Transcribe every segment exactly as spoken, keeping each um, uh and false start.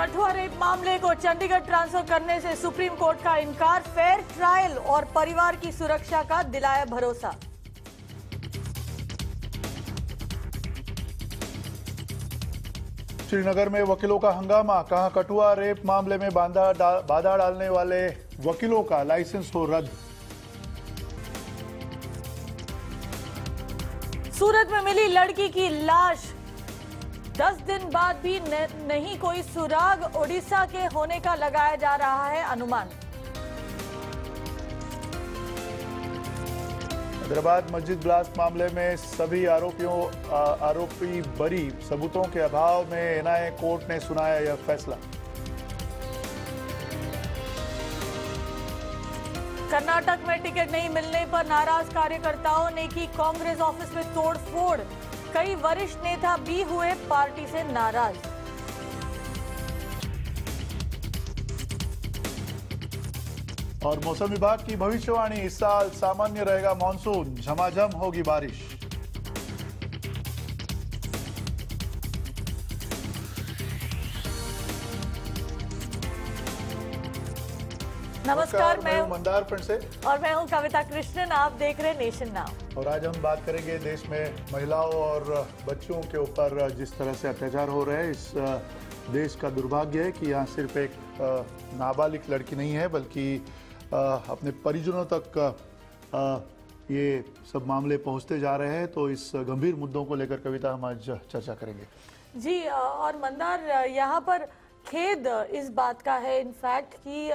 Kathua rape मामले को Chandigarh transfer करने से सुप्रीम कोर्ट का इनकार, फेयर ट्रायल और परिवार की सुरक्षा का दिलाया भरोसा। श्रीनगर में वकीलों का हंगामा, कहा कठुआ रेप मामले में बाधा डा, बाधा डालने वाले वकीलों का लाइसेंस हो रद्द। सूरत में मिली लड़की की लाश, दस दिन बाद भी न, नहीं कोई सुराग, ओडिशा के होने का लगाया जा रहा है अनुमान। हैदराबाद मस्जिद ब्लास्ट मामले में सभी आरोपियों आरोपी बरी, सबूतों के अभाव में एनआईए कोर्ट ने सुनाया यह फैसला। कर्नाटक में टिकट नहीं मिलने पर नाराज कार्यकर्ताओं ने की कांग्रेस ऑफिस में तोड़फोड़, कई वरिष्ठ नेता भी हुए पार्टी से नाराज। और मौसम विभाग की भविष्यवाणी, इस साल सामान्य रहेगा मानसून, झमाझम होगी बारिश। नमस्कार, मैं हूं मंदार फ्रंट से और मैं हूं कविता कृष्णन। आप देख रहे हैं नेशन नाउ। और आज हम बात करेंगे देश में महिलाओं और बच्चों के ऊपर जिस तरह से अत्याचार हो रहे हैं। इस देश का दुर्भाग्य है कि यहाँ सिर्फ एक नाबालिग लड़की नहीं है, बल्कि अपने परिजनों तक ये सब मामले पहुँचते जा रहे हैं। तो इस गंभीर मुद्दों को लेकर कविता हम आज चर्चा करेंगे। जी, और मंदार, यहाँ पर खेद इस बात का है इनफैक्ट कि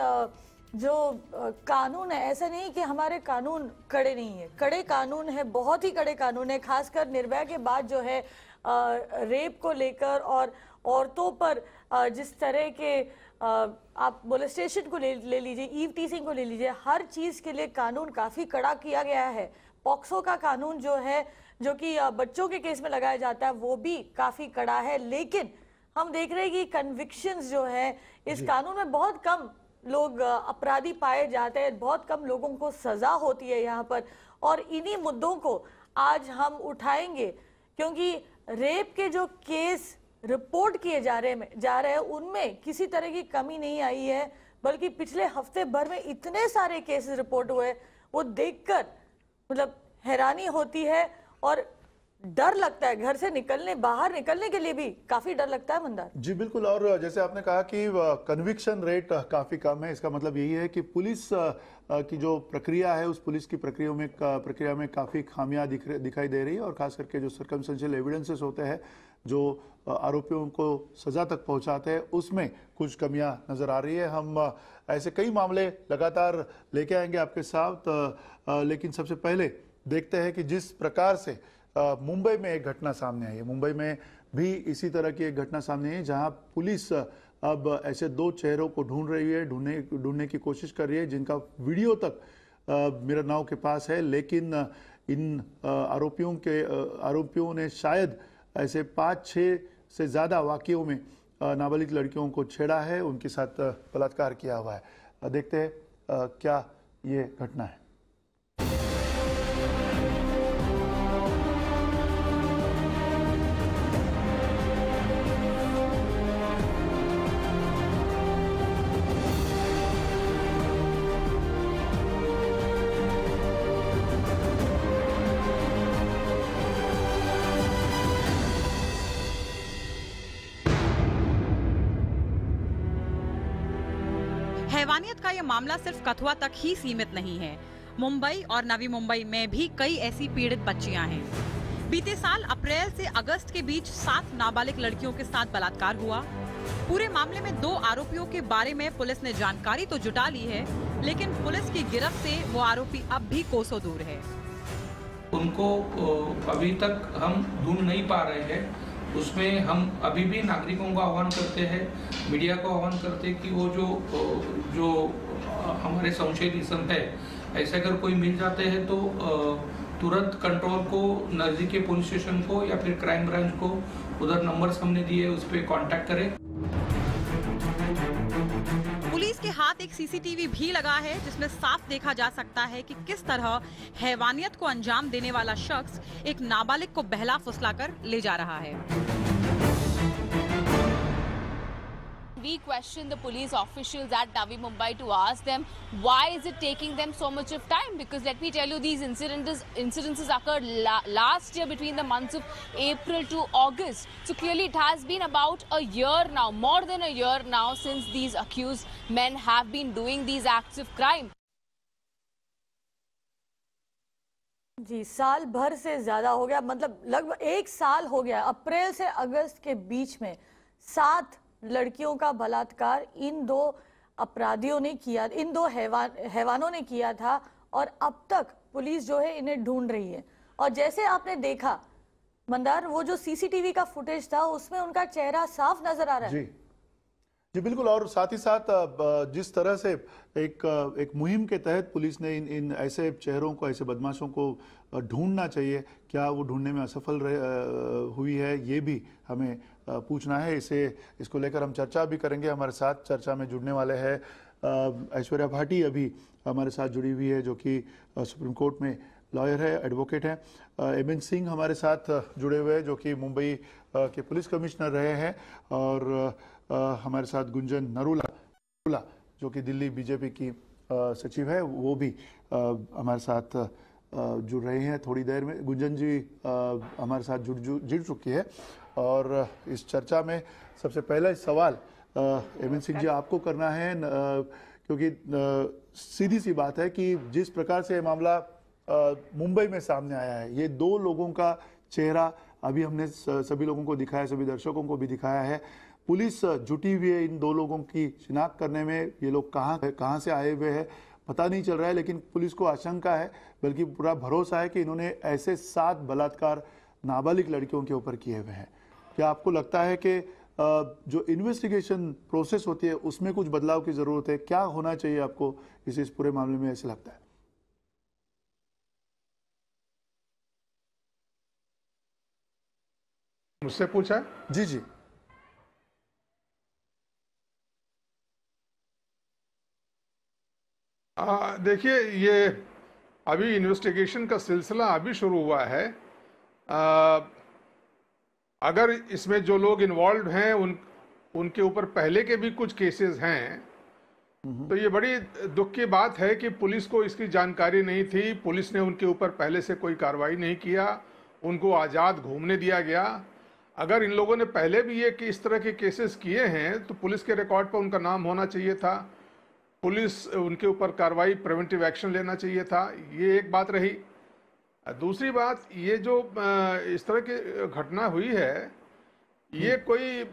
जो कानून है, ऐसा नहीं कि हमारे कानून कड़े नहीं है, कड़े कानून है, बहुत ही कड़े कानून है। खासकर निर्भया के बाद जो है आ, रेप को लेकर और औरतों पर आ, जिस तरह के आ, आप मोलेस्टेशन को ले, ले लीजिए, ईव टीजिंग को ले लीजिए, हर चीज के लिए कानून काफी कड़ा किया गया है। पॉक्सो का कानून जो है, जो कि बच्चों के केस में लगाया जाता है, वो भी काफी कड़ा है। लेकिन हम देख रहे हैं कि कन्विक्शंस जो है इस कानून में बहुत कम लोग अपराधी पाए जाते हैं, बहुत कम लोगों को सजा होती है यहाँ पर। और इन्हीं मुद्दों को आज हम उठाएंगे, क्योंकि रेप के जो केस रिपोर्ट किए जा रहे जा रहे हैं उनमें किसी तरह की कमी नहीं आई है, बल्कि पिछले हफ्ते भर में इतने सारे केसेस रिपोर्ट हुए, वो देखकर मतलब हैरानी होती है और डर लगता है। घर से निकलने बाहर निकलने के लिए भी काफी डर लगता है मंदार। जी बिल्कुल। और जैसे आपने कहा कि कन्विक्शन रेट काफी कम है, इसका मतलब यही है कि पुलिस की जो प्रक्रिया है, उस पुलिस की प्रक्रिया में प्रक्रिया में काफी खामियां दिख दिखाई दे रही है। और खास करके जो सर्कमस्टेंशियल एविडेंसेस होते हैं, जो आरोपियों को सजा तक पहुंचाते हैं, उसमें कुछ कमियां नजर आ रही है। हम ऐसे कई मामले लगातार लेके आएंगे आपके साथ, लेकिन सबसे पहले देखते हैं कि जिस प्रकार से मुंबई में एक घटना सामने आई है, मुंबई में भी इसी तरह की एक घटना सामने आई है, जहां पुलिस अब ऐसे दो चेहरों को ढूंढ रही है, ढूंढने ढूंढने की कोशिश कर रही है, जिनका वीडियो तक मेरा नाव के पास है। लेकिन इन आरोपियों के आरोपियों ने शायद ऐसे पाँच छः से ज़्यादा वाक़ियों में नाबालिग लड़कियों को छेड़ा है, उनके साथ बलात्कार किया हुआ है। देखते हैं क्या ये घटना है। हैवानियत का यह मामला सिर्फ कठुआ तक ही सीमित नहीं है। मुंबई और नवी मुंबई में भी कई ऐसी पीड़ित बच्चियां हैं। बीते साल अप्रैल से अगस्त के बीच सात नाबालिग लड़कियों के साथ बलात्कार हुआ। पूरे मामले में दो आरोपियों के बारे में पुलिस ने जानकारी तो जुटा ली है, लेकिन पुलिस की गिरफ्त से वो आरोपी अब भी कोसों दूर है। उनको अभी तक हम ढूंढ नहीं पा रहे हैं। उसमें हम अभी भी नागरिकों को आह्वान करते हैं, मीडिया को आह्वान करते हैं कि वो जो जो हमारे संशयित इसम है, ऐसे अगर कोई मिल जाते हैं तो तुरंत कंट्रोल को, नजदीकी पुलिस स्टेशन को या फिर क्राइम ब्रांच को, उधर नंबर्स हमने दिए, उस पर कांटेक्ट करें। पुलिस के हाथ एक सीसीटीवी भी लगा है, जिसमें साफ देखा जा सकता है कि किस तरह हैवानियत को अंजाम देने वाला शख्स एक नाबालिग को बहला फुसलाकर ले जा रहा है। we questioned the police officials at Navi Mumbai to ask them why is it taking them so much of time, because let me tell you, these incidents incidences occurred la last year between the months of April to August. So clearly it has been about a year now, more than a year now, since these accused men have been doing these acts of crime. जी, साल भर से ज्यादा हो गया, मतलब लगभग एक साल हो गया। अप्रैल से अगस्त के बीच में सात लड़कियों का बलात्कार इन दो अपराधियों ने किया, इन दो हैवान हैवानों ने किया था, और अब तक पुलिस जो है इन्हें ढूंढ रही है। और जैसे आपने देखा मंदार, वो जो सीसीटीवी का फुटेज था उसमें उनका चेहरा साफ नजर आ रहा है। जी जी बिल्कुल। और साथ ही साथ जिस तरह से एक एक मुहिम के तहत पुलिस ने इन इन ऐसे चेहरों को, ऐसे बदमाशों को ढूंढना चाहिए, क्या वो ढूंढने में असफल रह, हुई है, ये भी हमें पूछना है। इसे इसको लेकर हम चर्चा भी करेंगे। हमारे साथ चर्चा में जुड़ने वाले हैं ऐश्वर्या भाटी, अभी हमारे साथ जुड़ी हुई है, जो कि सुप्रीम कोर्ट में लॉयर है, एडवोकेट है। एम एन सिंह हमारे साथ जुड़े हुए हैं, जो कि मुंबई के पुलिस कमिश्नर रहे हैं। और Uh, हमारे साथ गुंजन नरूला, जो कि दिल्ली बीजेपी की uh, सचिव है, वो भी uh, हमारे साथ uh, जुड़ रहे हैं। थोड़ी देर में गुंजन जी uh, हमारे साथ जुड़ जुड़ चुकी है। और uh, इस चर्चा में सबसे पहला सवाल एम एन सिंह जी आपको करना है, uh, क्योंकि uh, सीधी सी बात है कि जिस प्रकार से ये मामला uh, मुंबई में सामने आया है, ये दो लोगों का चेहरा अभी हमने सभी लोगों को दिखाया, सभी दर्शकों को भी दिखाया है। पुलिस जुटी हुई है इन दो लोगों की शिनाख्त करने में। ये लोग कहाँ कहाँ से आए हुए हैं पता नहीं चल रहा है, लेकिन पुलिस को आशंका है, बल्कि पूरा भरोसा है कि इन्होंने ऐसे सात बलात्कार नाबालिग लड़कियों के ऊपर किए हुए हैं। क्या आपको लगता है कि जो इन्वेस्टिगेशन प्रोसेस होती है उसमें कुछ बदलाव की जरूरत है? क्या होना चाहिए आपको इस इस पूरे मामले में, ऐसे लगता है? मुझसे पूछा? जी जी देखिए, ये अभी इन्वेस्टिगेशन का सिलसिला अभी शुरू हुआ है। आ, अगर इसमें जो लोग इन्वॉल्व हैं उन उनके ऊपर पहले के भी कुछ केसेस हैं, तो ये बड़ी दुख की बात है कि पुलिस को इसकी जानकारी नहीं थी। पुलिस ने उनके ऊपर पहले से कोई कार्रवाई नहीं किया, उनको आज़ाद घूमने दिया गया। अगर इन लोगों ने पहले भी ये कि इस तरह के केसेस किए हैं तो पुलिस के रिकॉर्ड पर उनका नाम होना चाहिए था, पुलिस उनके ऊपर कार्रवाई, प्रिवेंटिव एक्शन लेना चाहिए था। ये एक बात रही। दूसरी बात, ये जो इस तरह की घटना हुई है, ये कोई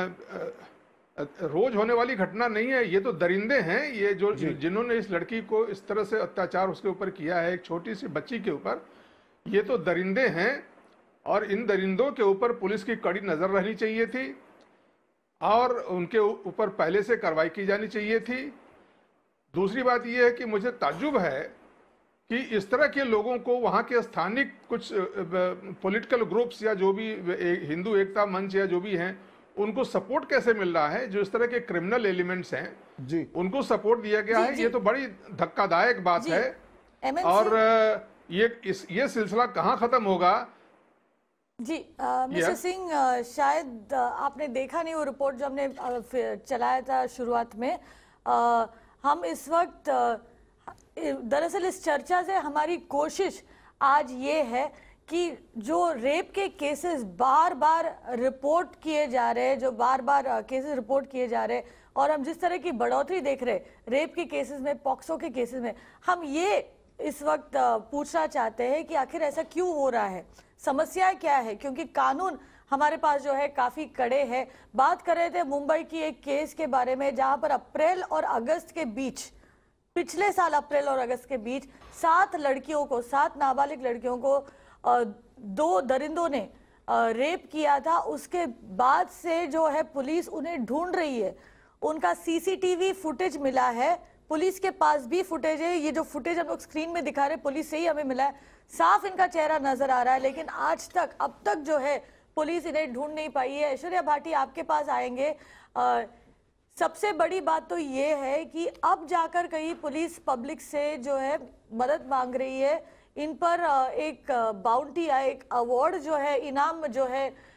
रोज होने वाली घटना नहीं है। ये तो दरिंदे हैं, ये जो जिन्होंने इस लड़की को इस तरह से अत्याचार उसके ऊपर किया है, एक छोटी सी बच्ची के ऊपर, ये तो दरिंदे हैं। और इन दरिंदों के ऊपर पुलिस की कड़ी नजर रहनी चाहिए थी और उनके ऊपर पहले से कार्रवाई की जानी चाहिए थी। दूसरी बात यह है कि मुझे ताज्जुब है कि इस तरह के लोगों को वहाँ के स्थानीय कुछ पॉलिटिकल ग्रुप्स या जो भी हिंदू एकता मंच या जो भी हैं, उनको सपोर्ट कैसे मिल रहा है। जो इस तरह के क्रिमिनल एलिमेंट्स हैं जी, उनको सपोर्ट दिया गया है। ये तो बड़ी धक्कादायक बात है। और ये इस ये सिलसिला कहाँ खत्म होगा जी? मिस्टर सिंह, शायद आपने देखा नहीं वो रिपोर्ट जो हमने चलाया था शुरुआत में। आ, हम इस वक्त दरअसल इस चर्चा से हमारी कोशिश आज ये है कि जो रेप के केसेस बार बार रिपोर्ट किए जा रहे हैं, जो बार बार केसेस रिपोर्ट किए जा रहे हैं, और हम जिस तरह की बढ़ोतरी देख रहे हैं रेप के केसेस में, पॉक्सो के केसेस में, हम ये इस वक्त पूछना चाहते हैं कि आखिर ऐसा क्यों हो रहा है, समस्या क्या है? क्योंकि कानून हमारे पास जो है काफी कड़े हैं। बात कर रहे थे मुंबई की एक केस के बारे में, जहां पर अप्रैल और अगस्त के बीच, पिछले साल अप्रैल और अगस्त के बीच सात लड़कियों को, सात नाबालिग लड़कियों को दो दरिंदों ने रेप किया था। उसके बाद से जो है पुलिस उन्हें ढूंढ रही है। उनका सीसीटीवी फुटेज मिला है, पुलिस के पास भी फुटेज है। ये जो फुटेज हम लोग स्क्रीन में दिखा रहे हैं पुलिस से ही हमें मिला है, साफ इनका चेहरा नजर आ रहा है। लेकिन आज तक, अब तक जो है पुलिस इन्हें ढूंढ नहीं पाई है। ऐश्वर्या भाटी, आपके पास आएंगे। आ, सबसे बड़ी बात तो ये है कि अब जाकर कहीं पुलिस पब्लिक से जो है मदद मांग रही है। इन पर एक बाउंटी या एक अवार्ड जो है, इनाम जो है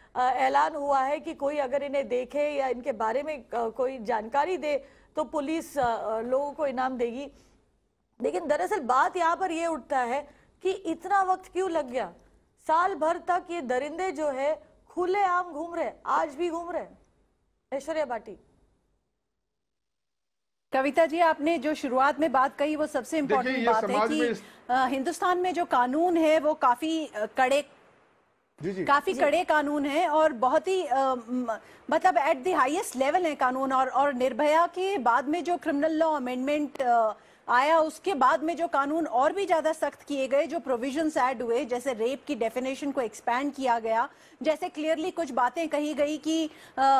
ऐलान हुआ है कि कोई अगर इन्हें देखे या इनके बारे में कोई जानकारी दे तो पुलिस लोगों को इनाम देगी। लेकिन दरअसल बात यहाँ पर ये उठता है कि इतना वक्त क्यों लग गया? साल भर तक ये दरिंदे जो है खुलेआम घूम रहे, आज भी घूम रहे। ऐश्वर्या भाटी। कविता जी, आपने जो शुरुआत में बात कही वो सबसे इम्पोर्टेंट बात है कि इस... हिंदुस्तान में जो कानून है वो काफी कड़े जी जी। काफी जी। कड़े कानून हैं और बहुत ही आ, मतलब एट द हाईएस्ट लेवल है कानून। और और निर्भया के बाद में जो क्रिमिनल लॉ अमेंडमेंट आया उसके बाद में जो कानून और भी ज्यादा सख्त किए गए, जो प्रोविजंस ऐड हुए, जैसे रेप की डेफिनेशन को एक्सपैंड किया गया, जैसे क्लियरली कुछ बातें कही गई कि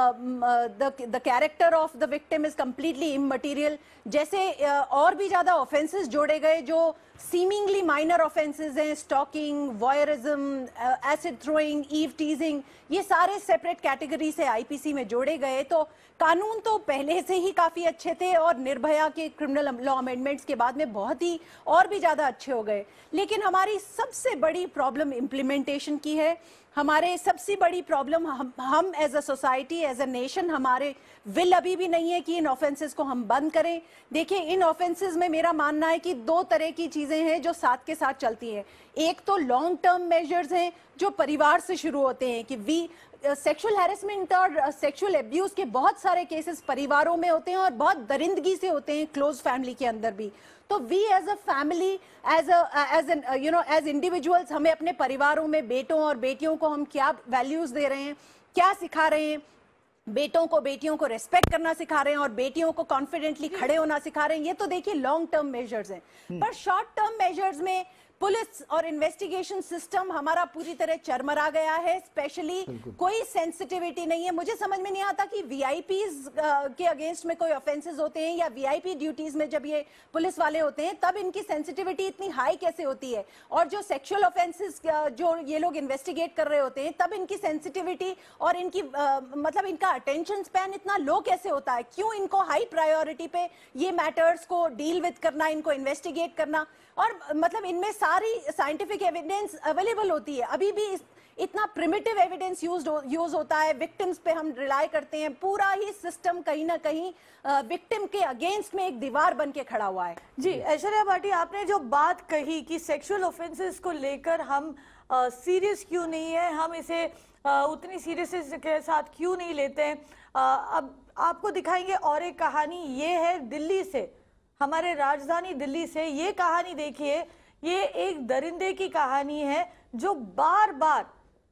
the character of the victim is completely immaterial, जैसे uh, और भी ज्यादा ऑफेंसेस जोड़े गए जो सीमिंगली माइनर ऑफेंसेस हैं, stalking, voyeurism, acid throwing, eve teasing, ये सारे सेपरेट कैटेगरी से आईपीसी में जोड़े गए। तो कानून तो पहले से ही काफी अच्छे थे और निर्भया के क्रिमिनल लॉ अमेंडमेंट्स के बाद में बहुत ही और भी ज्यादा अच्छे हो गए। लेकिन हमारी सबसे बड़ी प्रॉब्लम इम्प्लीमेंटेशन की है। हमारे सबसे बड़ी प्रॉब्लम हम हम as a society, as a nation, हमारे विल अभी भी नहीं है कि इन ऑफेंसेस को हम बंद करें। देखिए, इन ऑफेंसेस में मेरा मानना है कि दो तरह की चीजें हैं जो साथ के साथ चलती हैं। एक तो लॉन्ग टर्म मेजर्स हैं जो परिवार से शुरू होते हैं कि वी सेक्सुअल हैरेसमेंट और सेक्सुअल एब्यूज के बहुत सारे केसेस परिवारों में होते हैं और बहुत दरिंदगी से होते हैं क्लोज फैमिली के अंदर भी। तो we as a family, as as an you know as individuals, हमें अपने परिवारों में बेटों और बेटियों को हम क्या वैल्यूज दे रहे हैं, क्या सिखा रहे हैं। बेटों को बेटियों को रेस्पेक्ट करना सिखा रहे हैं और बेटियों को कॉन्फिडेंटली खड़े होना सिखा रहे हैं। ये तो देखिए लॉन्ग टर्म मेजर्स हैं। पर शॉर्ट टर्म मेजर्स में पुलिस और इन्वेस्टिगेशन सिस्टम हमारा पूरी तरह चरमरा गया है। स्पेशली कोई सेंसिटिविटी नहीं है। मुझे समझ में नहीं आता कि वीआईपीज के अगेंस्ट में कोई ऑफेंसेस होते हैं या वीआईपी ड्यूटीज में जब ये पुलिस वाले होते हैं तब इनकी सेंसिटिविटी इतनी हाई कैसे होती है, और जो सेक्सुअल ऑफेंसेस जो ये लोग इन्वेस्टिगेट कर रहे होते हैं तब इनकी सेंसिटिविटी और इनकी आ, मतलब इनका अटेंशन स्पैन इतना लो कैसे होता है? क्यों इनको हाई प्रायोरिटी पे ये मैटर्स को डील विद करना, इनको इन्वेस्टिगेट करना, और मतलब इनमें सारी साइंटिफिक एविडेंस अवेलेबल होती है। अभी भी इस, इतना प्रिमिटिव एविडेंस यूज यूज होता है, विक्टिम्स पे हम रिलाई करते हैं। पूरा ही सिस्टम कहीं ना कहीं विक्टिम के अगेंस्ट में एक दीवार बन के खड़ा हुआ है। जी ऐश्वर्या भाटी, आपने जो बात कही कि सेक्सुअल ऑफेंसेस को लेकर हम सीरियस क्यों नहीं है, हम इसे आ, उतनी सीरियस के साथ क्यों नहीं लेते हैं। आ, अब आपको दिखाएंगे और एक कहानी, ये है दिल्ली से, हमारे राजधानी दिल्ली से। ये कहानी देखिए, ये एक दरिंदे की कहानी है जो बार बार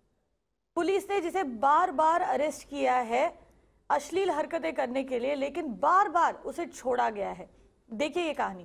पुलिस ने जिसे बार बार अरेस्ट किया है अश्लील हरकतें करने के लिए, लेकिन बार बार उसे छोड़ा गया है। देखिए ये कहानी।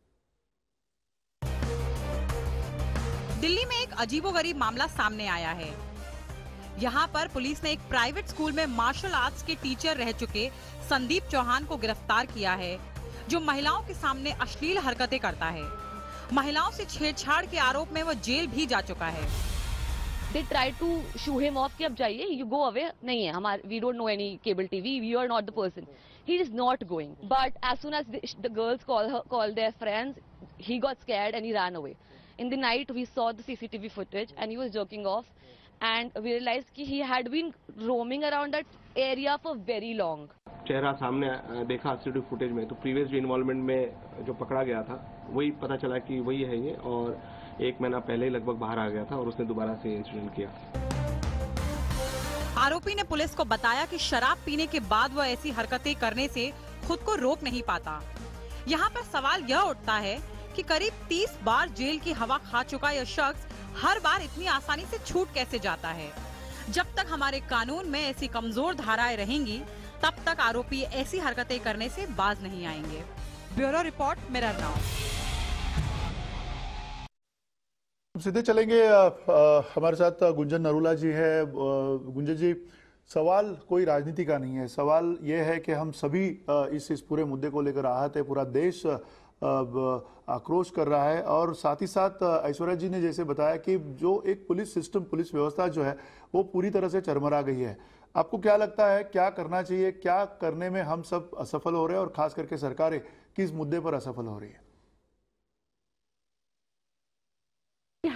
दिल्ली में एक अजीबोगरीब मामला सामने आया है। यहाँ पर पुलिस ने एक प्राइवेट स्कूल में मार्शल आर्ट्स के टीचर रह चुके संदीप चौहान को गिरफ्तार किया है, जो महिलाओं के सामने अश्लील हरकतें करता है। महिलाओं से छेड़छाड़ के आरोप में वो जेल भी जा चुका है। They try to shoo him off कि अब जाइए, you go away, नहीं है हमारे, we don't know any cable T V, we are not the person. He is not going. But as soon as the, the girls call her, call their friends, he got scared and he ran away. In the night we saw the C C T V footage and he was jerking off, and we realized कि he had been roaming around that area for very long. चेहरा सामने देखा CCTV footage में, तो previous involvement में जो पकड़ा गया था वही पता चला कि वही है ये, और एक महीना पहले ही लगभग बाहर आ गया था और उसने दोबारा से इंसिडेंट किया। आरोपी ने पुलिस को बताया कि शराब पीने के बाद वह ऐसी हरकतें करने से खुद को रोक नहीं पाता। यहाँ पर सवाल यह उठता है कि करीब तीस बार जेल की हवा खा चुका यह शख्स हर बार इतनी आसानी से छूट कैसे जाता है। जब तक हमारे कानून में ऐसी कमजोर धाराएं रहेंगी तब तक आरोपी ऐसी हरकतें करने से बाज नहीं आएंगे। Bureau report, mirror now. सीधे चलेंगे, आ, आ, हमारे साथ गुंजन नरूला जी है। गुंजन जी, सवाल कोई राजनीति का नहीं है, सवाल ये है कि हम सभी आ, इस इस पूरे मुद्दे को लेकर आहत है। पूरा देश आक्रोश कर रहा है, और साथ ही साथ ऐश्वर्या जी ने जैसे बताया कि जो एक पुलिस सिस्टम, पुलिस व्यवस्था जो है वो पूरी तरह से चरमरा गई है। आपको क्या लगता है, क्या करना चाहिए, क्या करने में हम सब असफल हो रहे हैं, और खास करके सरकारें किस मुद्दे पर असफल हो रही है?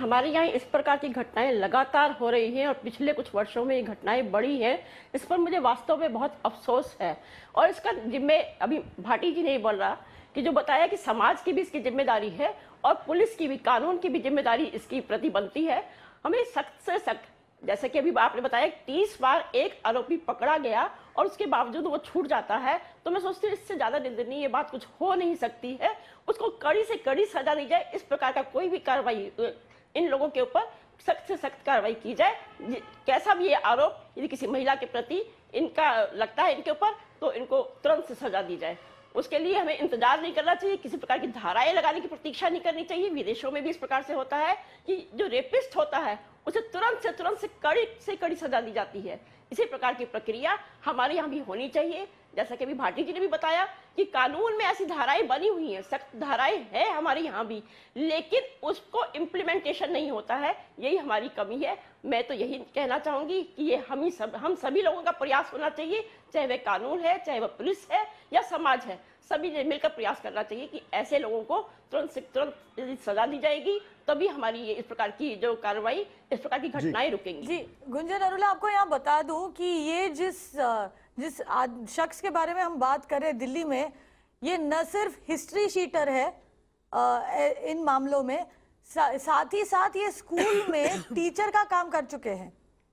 हमारे यहाँ इस प्रकार की घटनाएं लगातार हो रही हैं और पिछले कुछ वर्षों में ये घटनाएं बढ़ी हैं, इस पर मुझे वास्तव में बहुत अफसोस है। और इसका जिम्मे अभी भाटी जी ने बोल रहा कि जो बताया कि समाज की भी इसकी जिम्मेदारी है और पुलिस की भी, कानून की भी जिम्मेदारी इसकी प्रति बनती है। हमें सख्त से सख्त, जैसे कि अभी आपने बताया तीस बार एक आरोपी पकड़ा गया और उसके बावजूद वो छूट जाता है, तो मैं सोचती हूँ इससे ज्यादा निंदनीय ये बात कुछ हो नहीं सकती है। उसको कड़ी से कड़ी सजा दी जाए, इस प्रकार का कोई भी कार्रवाई इन लोगों के ऊपर सख्त से सख्त कार्रवाई की जाए। कैसा भी ये आरोप यदि किसी महिला के प्रति इनका लगता है इनके ऊपर, तो इनको तुरंत से सजा दी जाए। उसके लिए हमें इंतजार नहीं करना चाहिए, किसी प्रकार की धाराएं लगाने की प्रतीक्षा नहीं करनी चाहिए। विदेशों में भी इस प्रकार से होता है कि जो रेपिस्ट होता है उसे तुरंत से तुरंत से कड़ी से कड़ी सजा दी जाती है। इसी प्रकार की प्रक्रिया हमारे यहाँ भी होनी चाहिए। जैसा कि अभी भाटी जी ने भी बताया कि कानून में ऐसी धाराएं बनी हुई हैं, सख्त धाराएं हैं हमारे यहाँ भी, लेकिन उसको इम्प्लीमेंटेशन नहीं होता है, यही हमारी कमी है। मैं तो यही कहना चाहूंगी कि ये हम ही सब हम सभी लोगों का प्रयास होना चाहिए, चाहे वह कानून है, चाहे वह पुलिस है या समाज है, सभी ने मिलकर प्रयास करना चाहिए कि ऐसे लोगों को तुरंत से तुरंत सजा दी जाएगी, तभी हमारी ये इस प्रकार की जो कार्रवाई, इस प्रकार की घटनाएं रुकेंगी। जी गुंजन अरोड़ा, आपको यहाँ बता दूं कि ये जिस जिस शख्स के बारे में हम बात कर रहे हैं दिल्ली में, ये न सिर्फ हिस्ट्री शीटर है इन मामलों में, सा, साथ ही साथ ये स्कूल में टीचर का काम कर चुके हैं।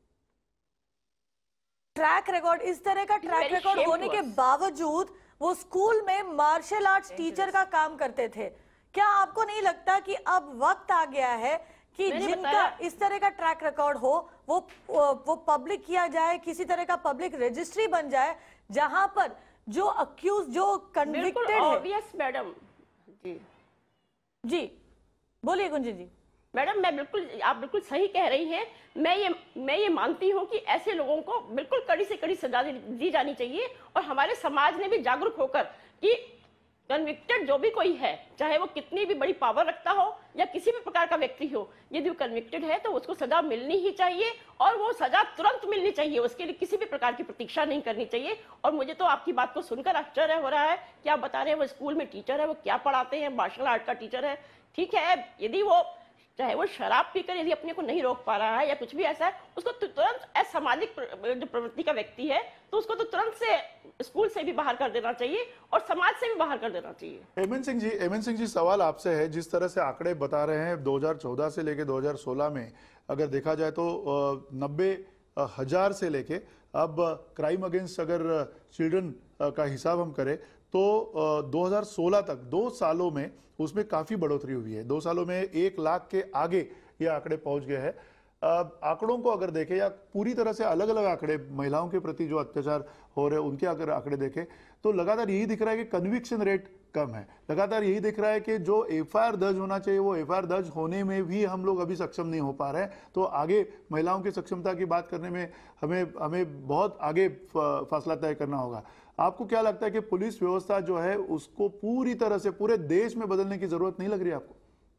ट्रैक रिकॉर्ड, इस तरह का ट्रैक रिकॉर्ड होने के बावजूद वो स्कूल में मार्शल आर्ट्स टीचर का काम करते थे। क्या आपको नहीं लगता कि अब वक्त आ गया है कि जिनका इस तरह का ट्रैक रिकॉर्ड हो वो वो पब्लिक किया जाए, किसी तरह का पब्लिक रजिस्ट्री बन जाए जहां पर जो अक्यूज, जो कन्विक्टेड है। ऑब्वियस मैडम जी जी बोलिए गुंजन जी। मैडम मैं बिल्कुल, आप बिल्कुल सही कह रही हैं। मैं ये मैं ये मानती हूँ कि ऐसे लोगों को बिल्कुल कड़ी से कड़ी सजा दी जानी चाहिए और हमारे समाज ने भी जागरूक होकर कि कन्विक्टेड जो भी कोई है, चाहे वो कितनी भी बड़ी पावर रखता हो या किसी भी प्रकार का व्यक्ति हो, यदि वो कन्विक्टेड है तो उसको सजा मिलनी ही चाहिए और वो सजा तुरंत मिलनी चाहिए। उसके लिए किसी भी प्रकार की प्रतीक्षा नहीं करनी चाहिए। और मुझे तो आपकी बात को सुनकर आश्चर्य हो रहा है कि आप बता रहे हैं वो स्कूल में टीचर है, वो क्या पढ़ाते हैं, मार्शल आर्ट का टीचर है। ठीक है, यदि वो चाहे वो शराब पीकर यदि अपने को नहीं रोक पा रहा है या कुछ भी ऐसा है, उसको तो तुरंत असामाजिक जो प्रवृत्ति का व्यक्ति है तो उसको तो तुरंत से स्कूल से भी बाहर कर देना चाहिए और समाज से भी बाहर कर देना चाहिए। हेमंत सिंह जी, हेमंत सिंह जी सवाल आपसे है, जिस तरह से आंकड़े बता रहे हैं दो हज़ार चौदह से लेके दो हज़ार सोलह में अगर देखा जाए तो नब्बे हजार से लेके अब क्राइम अगेंस्ट अगर चिल्ड्रन का हिसाब हम करें तो दो हज़ार सोलह तक दो सालों में उसमें काफी बढ़ोतरी हुई है। दो सालों में एक लाख के आगे ये आंकड़े पहुंच गए हैं। आंकड़ों को अगर देखें या पूरी तरह से अलग अलग आंकड़े महिलाओं के प्रति जो अत्याचार हो रहे हैं उनके अगर आंकड़े देखें तो लगातार यही दिख रहा है कि कन्विक्शन रेट कम है। लगातार यही दिख रहा है कि जो एफ आई आर दर्ज होना चाहिए वो एफ आई आर दर्ज होने में भी हम लोग अभी सक्षम नहीं हो पा रहे हैं। तो आगे महिलाओं की सक्षमता की बात करने में हमें हमें बहुत आगे फासला तय करना होगा। आपको क्या लगता है कि पुलिस व्यवस्था जो है उसको पूरी तरह से पूरे देश में बदलने की जरूरत नहीं लग रही आपको?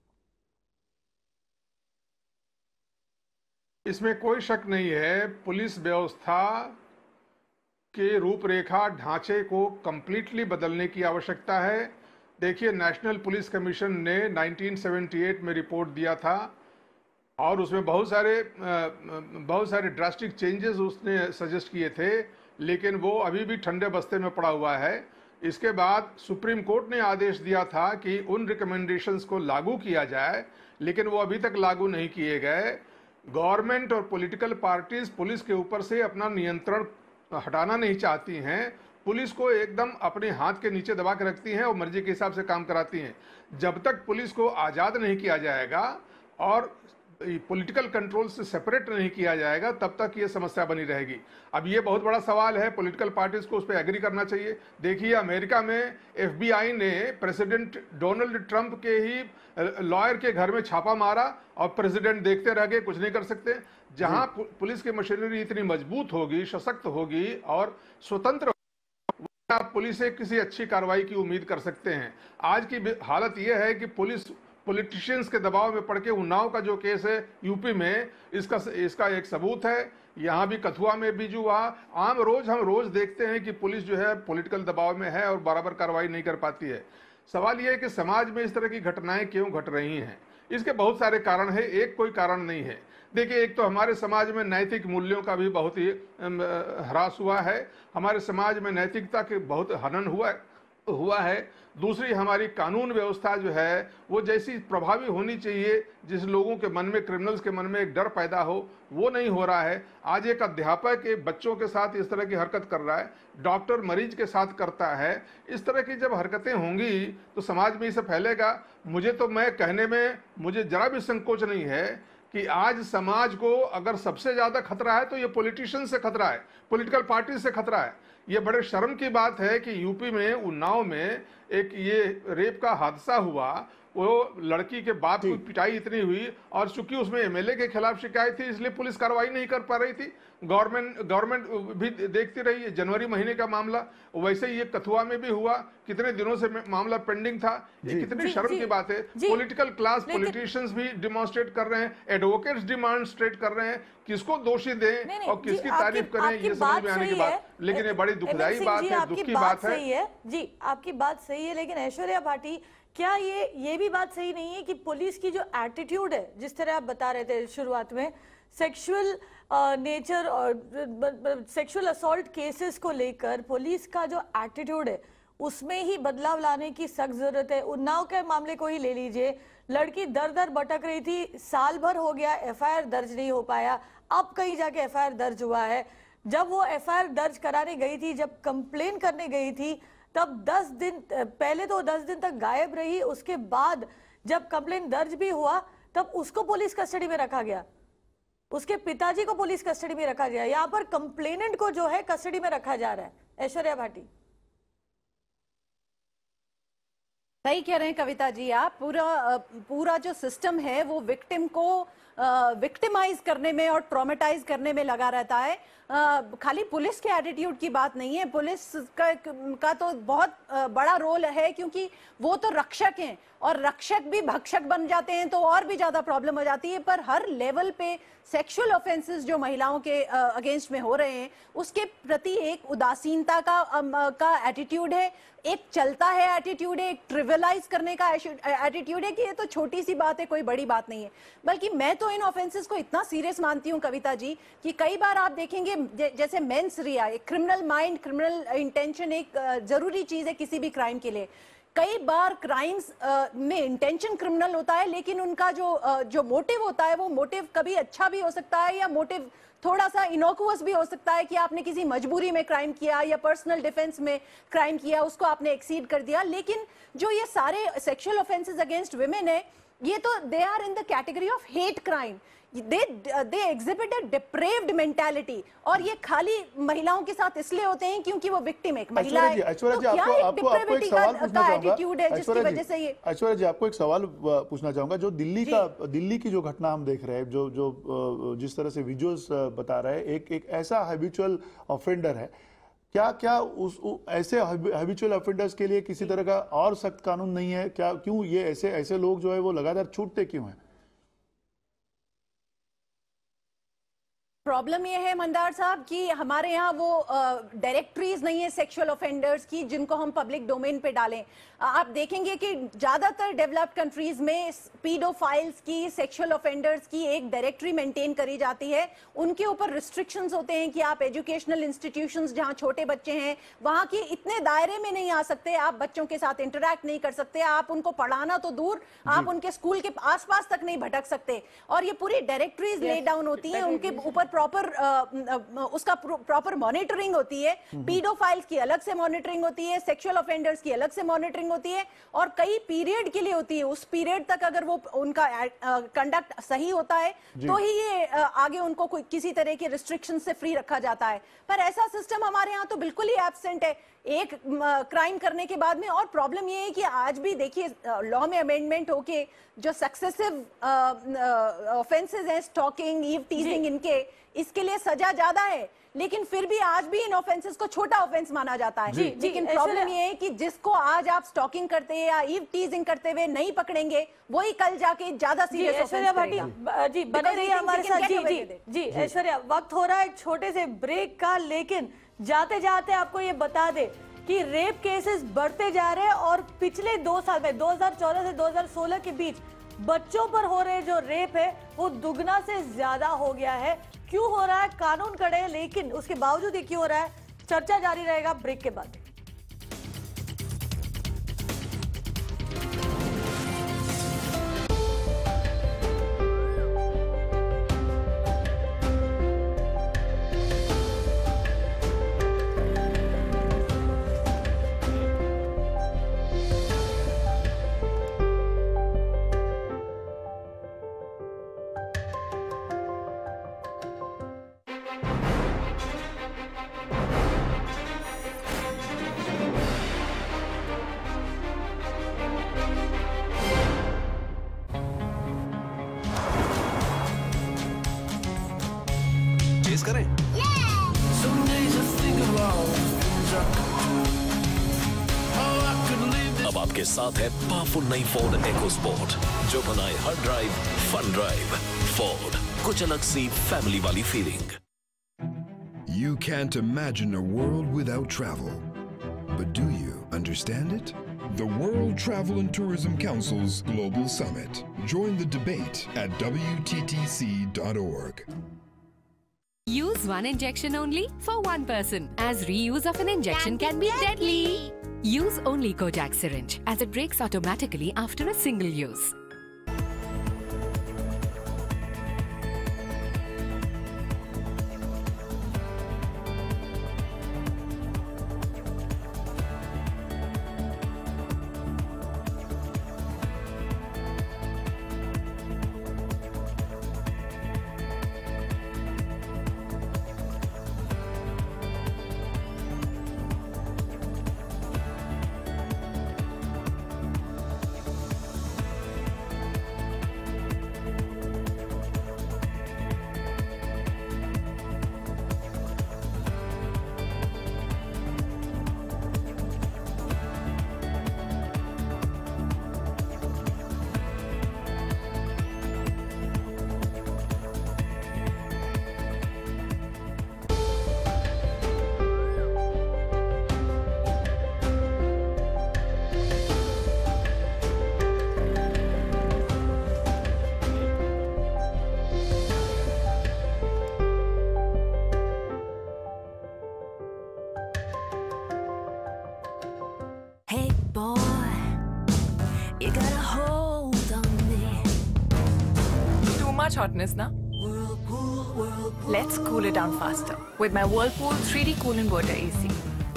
इसमें कोई शक नहीं है, पुलिस व्यवस्था के रूपरेखा ढांचे को कंप्लीटली बदलने की आवश्यकता है। देखिए, नेशनल पुलिस कमीशन ने उन्नीस सौ अठहत्तर में रिपोर्ट दिया था और उसमें बहुत सारे बहुत सारे ड्रास्टिक चेंजेस उसने सजेस्ट किए थे, लेकिन वो अभी भी ठंडे बस्ते में पड़ा हुआ है। इसके बाद सुप्रीम कोर्ट ने आदेश दिया था कि उन रिकमेंडेशंस को लागू किया जाए, लेकिन वो अभी तक लागू नहीं किए गए। गवर्नमेंट और पॉलिटिकल पार्टीज पुलिस के ऊपर से अपना नियंत्रण हटाना नहीं चाहती हैं, पुलिस को एकदम अपने हाथ के नीचे दबा के रखती हैं और मर्जी के हिसाब से काम कराती हैं। जब तक पुलिस को आज़ाद नहीं किया जाएगा और पॉलिटिकल कंट्रोल से सेपरेट नहीं किया जाएगा तब तक ये समस्या बनी रहेगी। अब ये बहुत बड़ा सवाल है, पॉलिटिकल पार्टीज को उस पर एग्री करना चाहिए। देखिए, अमेरिका में एफ बी आई ने प्रेसिडेंट डोनाल्ड ट्रंप के ही लॉयर के घर में छापा मारा और प्रेसिडेंट देखते रह गए, कुछ नहीं कर सकते। जहां पुलिस की मशीनरी इतनी मजबूत होगी, सशक्त होगी और स्वतंत्र, आप पुलिस से किसी अच्छी कार्रवाई की उम्मीद कर सकते हैं। आज की हालत यह है कि पुलिस पॉलिटिशियंस के दबाव में पड़ के उन्नाव का जो केस है यूपी में, इसका इसका एक सबूत है। यहाँ भी कथुआ में भी जो हुआ, आम रोज हम रोज देखते हैं कि पुलिस जो है पॉलिटिकल दबाव में है और बराबर कार्रवाई नहीं कर पाती है। सवाल यह है कि समाज में इस तरह की घटनाएं क्यों घट रही हैं। इसके बहुत सारे कारण है, एक कोई कारण नहीं है। देखिए, एक तो हमारे समाज में नैतिक मूल्यों का भी बहुत ही ह्रास हुआ है, हमारे समाज में नैतिकता के बहुत हनन हुआ हुआ है। दूसरी, हमारी कानून व्यवस्था जो है वो जैसी प्रभावी होनी चाहिए, जिस लोगों के मन में, क्रिमिनल्स के मन में एक डर पैदा हो, वो नहीं हो रहा है। आज एक अध्यापक एक बच्चों के साथ इस तरह की हरकत कर रहा है, डॉक्टर मरीज के साथ करता है। इस तरह की जब हरकतें होंगी तो समाज में इसे फैलेगा। मुझे तो मैं कहने में मुझे जरा भी संकोच नहीं है कि आज समाज को अगर सबसे ज्यादा खतरा है तो ये पॉलिटिशियन से खतरा है, पॉलिटिकल पार्टी से खतरा है। ये बड़े शर्म की बात है कि यूपी में उन्नाव में एक ये रेप का हादसा हुआ, वो लड़की के बाप की पिटाई इतनी हुई और चूंकि उसमें एमएलए के खिलाफ शिकायत थी इसलिए पुलिस कार्रवाई नहीं कर पा रही थी, गवर्नमेंट गवर्नमेंट भी देखती रही। जनवरी महीने का मामला, वैसे ही ये कथुआ में भी हुआ, कितने दिनों से मामला पेंडिंग था। ये कितनी शर्म की बात है। पॉलिटिकल क्लास, पॉलिटिशियंस भी डिमॉन्स्ट्रेट कर रहे हैं, एडवोकेट्स डिमॉन्स्ट्रेट कर रहे हैं, किसको दोषी दें और किसकी तारीफ करें, ये समझ में आने की बात। लेकिन ये बड़ी दुखदायी बात है, दुख की बात है। जी, आपकी बात सही है, लेकिन ऐश्वर्या भाटी, क्या ये ये भी बात सही नहीं है कि पुलिस की जो एटीट्यूड है, जिस तरह आप बता रहे थे शुरुआत में, सेक्सुअल नेचर और सेक्सुअल असॉल्ट केसेस को लेकर पुलिस का जो एटीट्यूड है उसमें ही बदलाव लाने की सख्त जरूरत है। उन्नाव के मामले को ही ले लीजिए, लड़की दर दर भटक रही थी, साल भर हो गया, एफआईआर दर्ज नहीं हो पाया, अब कहीं जाके एफआईआर दर्ज हुआ है। जब वो एफआईआर दर्ज कराने गई थी, जब कंप्लेन करने गई थी, तब दस दिन पहले तो दस दिन तक गायब रही, उसके बाद जब कंप्लेन दर्ज भी हुआ तब उसको पुलिस कस्टडी में रखा गया, उसके पिताजी को पुलिस कस्टडी में रखा गया। यहाँ पर कंप्लेनेंट को जो है कस्टडी में रखा जा रहा है। ऐश्वर्या भाटी, सही कह रहे हैं कविता जी आप। पूरा पूरा जो सिस्टम है वो विक्टिम को विक्टिमाइज करने में और ट्रॉमेटाइज करने में लगा रहता है। आ, खाली पुलिस के एटीट्यूड की बात नहीं है, पुलिस का, का तो बहुत बड़ा रोल है, क्योंकि वो तो रक्षक हैं और रक्षक भी भक्षक बन जाते हैं तो और भी ज्यादा प्रॉब्लम हो जाती है। पर हर लेवल पे सेक्सुअल ऑफेंसेस जो महिलाओं के अगेंस्ट में हो रहे हैं उसके प्रति एक उदासीनता का का एटीट्यूड है, एक चलता है एटीट्यूड है, एक ट्रिवियलाइज करने का एटीट्यूड है कि ये तो छोटी सी बात है, कोई बड़ी बात नहीं है। बल्कि मैं तो इन ऑफेंसेस को इतना सीरियस मानती हूँ कविता जी कि कई बार आप देखेंगे जैसे मेंस रिया, एक क्रिमिनल माइंड, क्रिमिनल इंटेंशन एक जरूरी चीज है किसी भी क्राइम के लिए। कई बार क्राइम्स में इंटेंशन क्रिमिनल होता है, लेकिन उनका जो जो मोटिव होता है वो मोटिव कभी अच्छा भी हो सकता है या मोटिव थोड़ा सा इनोकुअस भी हो सकता है कि आपने किसी मजबूरी में क्राइम किया या पर्सनल डिफेंस में क्राइम किया, उसको आपने एक्सीड कर दिया। लेकिन जो ये सारे सेक्सुअल ऑफेंसेस अगेंस्ट विमेन है, ये तो they are in the category of hate crime. They they exhibit a depraved mentality, और ये खाली महिलाओं के साथ इसलिए होते हैं क्योंकि वो विक्टिम एक महिला है। ऐश्वर्या जी, आपको आपको आपको एक सवाल पूछना चाहूंगा। जिसकी वजह से ये ऐश्वर्या जी, आपको एक सवाल पूछना चाहूंगा। जो दिल्ली का दिल्ली की जो घटना हम देख रहे हैं, जो जो जिस तरह से विजुअल्स बता रहे हैं, एक एक ऐसा हैबिचुअल ऑफेंडर है, क्या क्या उस, उस ऐसे हैबिचुअल ऑफेंडर्स के लिए किसी तरह का और सख्त कानून नहीं है क्या? क्यों ये ऐसे ऐसे लोग जो है वो लगातार छूटते क्यों हैं? प्रॉब्लम ये है मंदार साहब कि हमारे यहाँ वो डायरेक्टरीज नहीं है सेक्सुअल ऑफेंडर्स की जिनको हम पब्लिक डोमेन पे डालें। आप देखेंगे कि ज्यादातर डेवलप्ड कंट्रीज में पीडोफाइल्स की, सेक्सुअल ऑफेंडर्स की एक डायरेक्टरी मेंटेन करी जाती है। उनके ऊपर रिस्ट्रिक्शंस होते हैं कि आप एजुकेशनल इंस्टीट्यूशंस जहाँ छोटे बच्चे हैं वहाँ की इतने दायरे में नहीं आ सकते, आप बच्चों के साथ इंटरेक्ट नहीं कर सकते, आप उनको पढ़ाना तो दूर, आप उनके स्कूल के आसपास तक नहीं भटक सकते। और ये पूरी डायरेक्टरीज ले डाउन होती है, उनके ऊपर प्रॉपर उसका प्रॉपर मॉनिटरिंग होती है। पीडोफाइल्स की अलग से मॉनिटरिंग होती है, सेक्सुअल ऑफेंडर्स की अलग से मॉनिटरिंग होती है, और कई पीरियड के लिए होती है। उस पीरियड तक अगर वो उनका कंडक्ट सही होता है तो ही ये आगे उनको कोई किसी तरह के रिस्ट्रिक्शन से फ्री रखा जाता है। पर ऐसा सिस्टम हमारे यहाँ तो बिल्कुल ही एब्सेंट है एक क्राइम करने के बाद में। और प्रॉब्लम ये है कि आज भी देखिए लॉ में अमेंडमेंट होके जो सक्सेसिव ऑफेंसेस हैं, स्टॉकिंग, ईव टीजिंग, इनके इसके लिए सजा ज्यादा है, लेकिन फिर भी आज भी इन ऑफेंसेस को छोटा ऑफेंस माना जाता है। लेकिन प्रॉब्लम ये है कि जिसको आज आप स्टॉकिंग करते हैं या ईव टीजिंग करते हुए नहीं पकड़ेंगे, वही कल जाके ज्यादा सीरियस ऐश्वर्या भाटी जी बने रहिए हमारे साथ। जी जी जी ऐश्वर्या, वक्त हो रहा है एक छोटे से ब्रेक का, लेकिन जाते जाते आपको ये बता दे कि रेप केसेस बढ़ते जा रहे हैं और पिछले दो साल में दो हज़ार चौदह से दो हज़ार सोलह के बीच बच्चों पर हो रहे जो रेप है वो दुगना से ज्यादा हो गया है। क्यों हो रहा है? कानून कड़े हैं, लेकिन उसके बावजूद ये क्यों हो रहा है? चर्चा जारी रहेगा ब्रेक के बाद। करें अब आपके साथ है पावरफुल नई फोर्ड इको स्पोर्ट जो बनाए हर ड्राइव फन ड्राइव। फोर्ड, कुछ अलग सी फैमिली वाली feeling. You can't imagine a world without travel, but do you understand it? The World Travel and Tourism Council's Global Summit. Join the debate at W T T C dot org. Use one injection only for one person, as reuse of an injection can be deadly. Use only Kojak syringe, as it breaks automatically after a single use. Hotness, na? Let's cool it down faster with my Whirlpool three D Cool Inverter A C.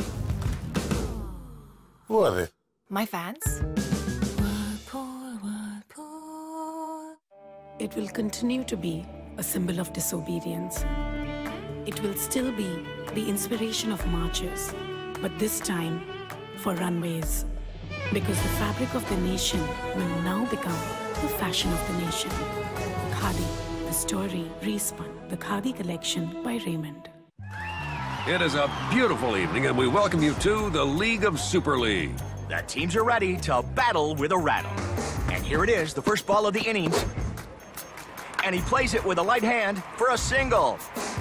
Who are they? My fans. Whirlpool, Whirlpool. It will continue to be a symbol of disobedience. It will still be the inspiration of marches, but this time for runways. Because the fabric of the nation will now become the fashion of the nation. Khadi, the story respun, the Khadi collection by Raymond. It is a beautiful evening and we welcome you to the League of Super League. The teams are ready to battle with a rattle. And here it is, the first ball of the innings. And he plays it with a light hand for a single.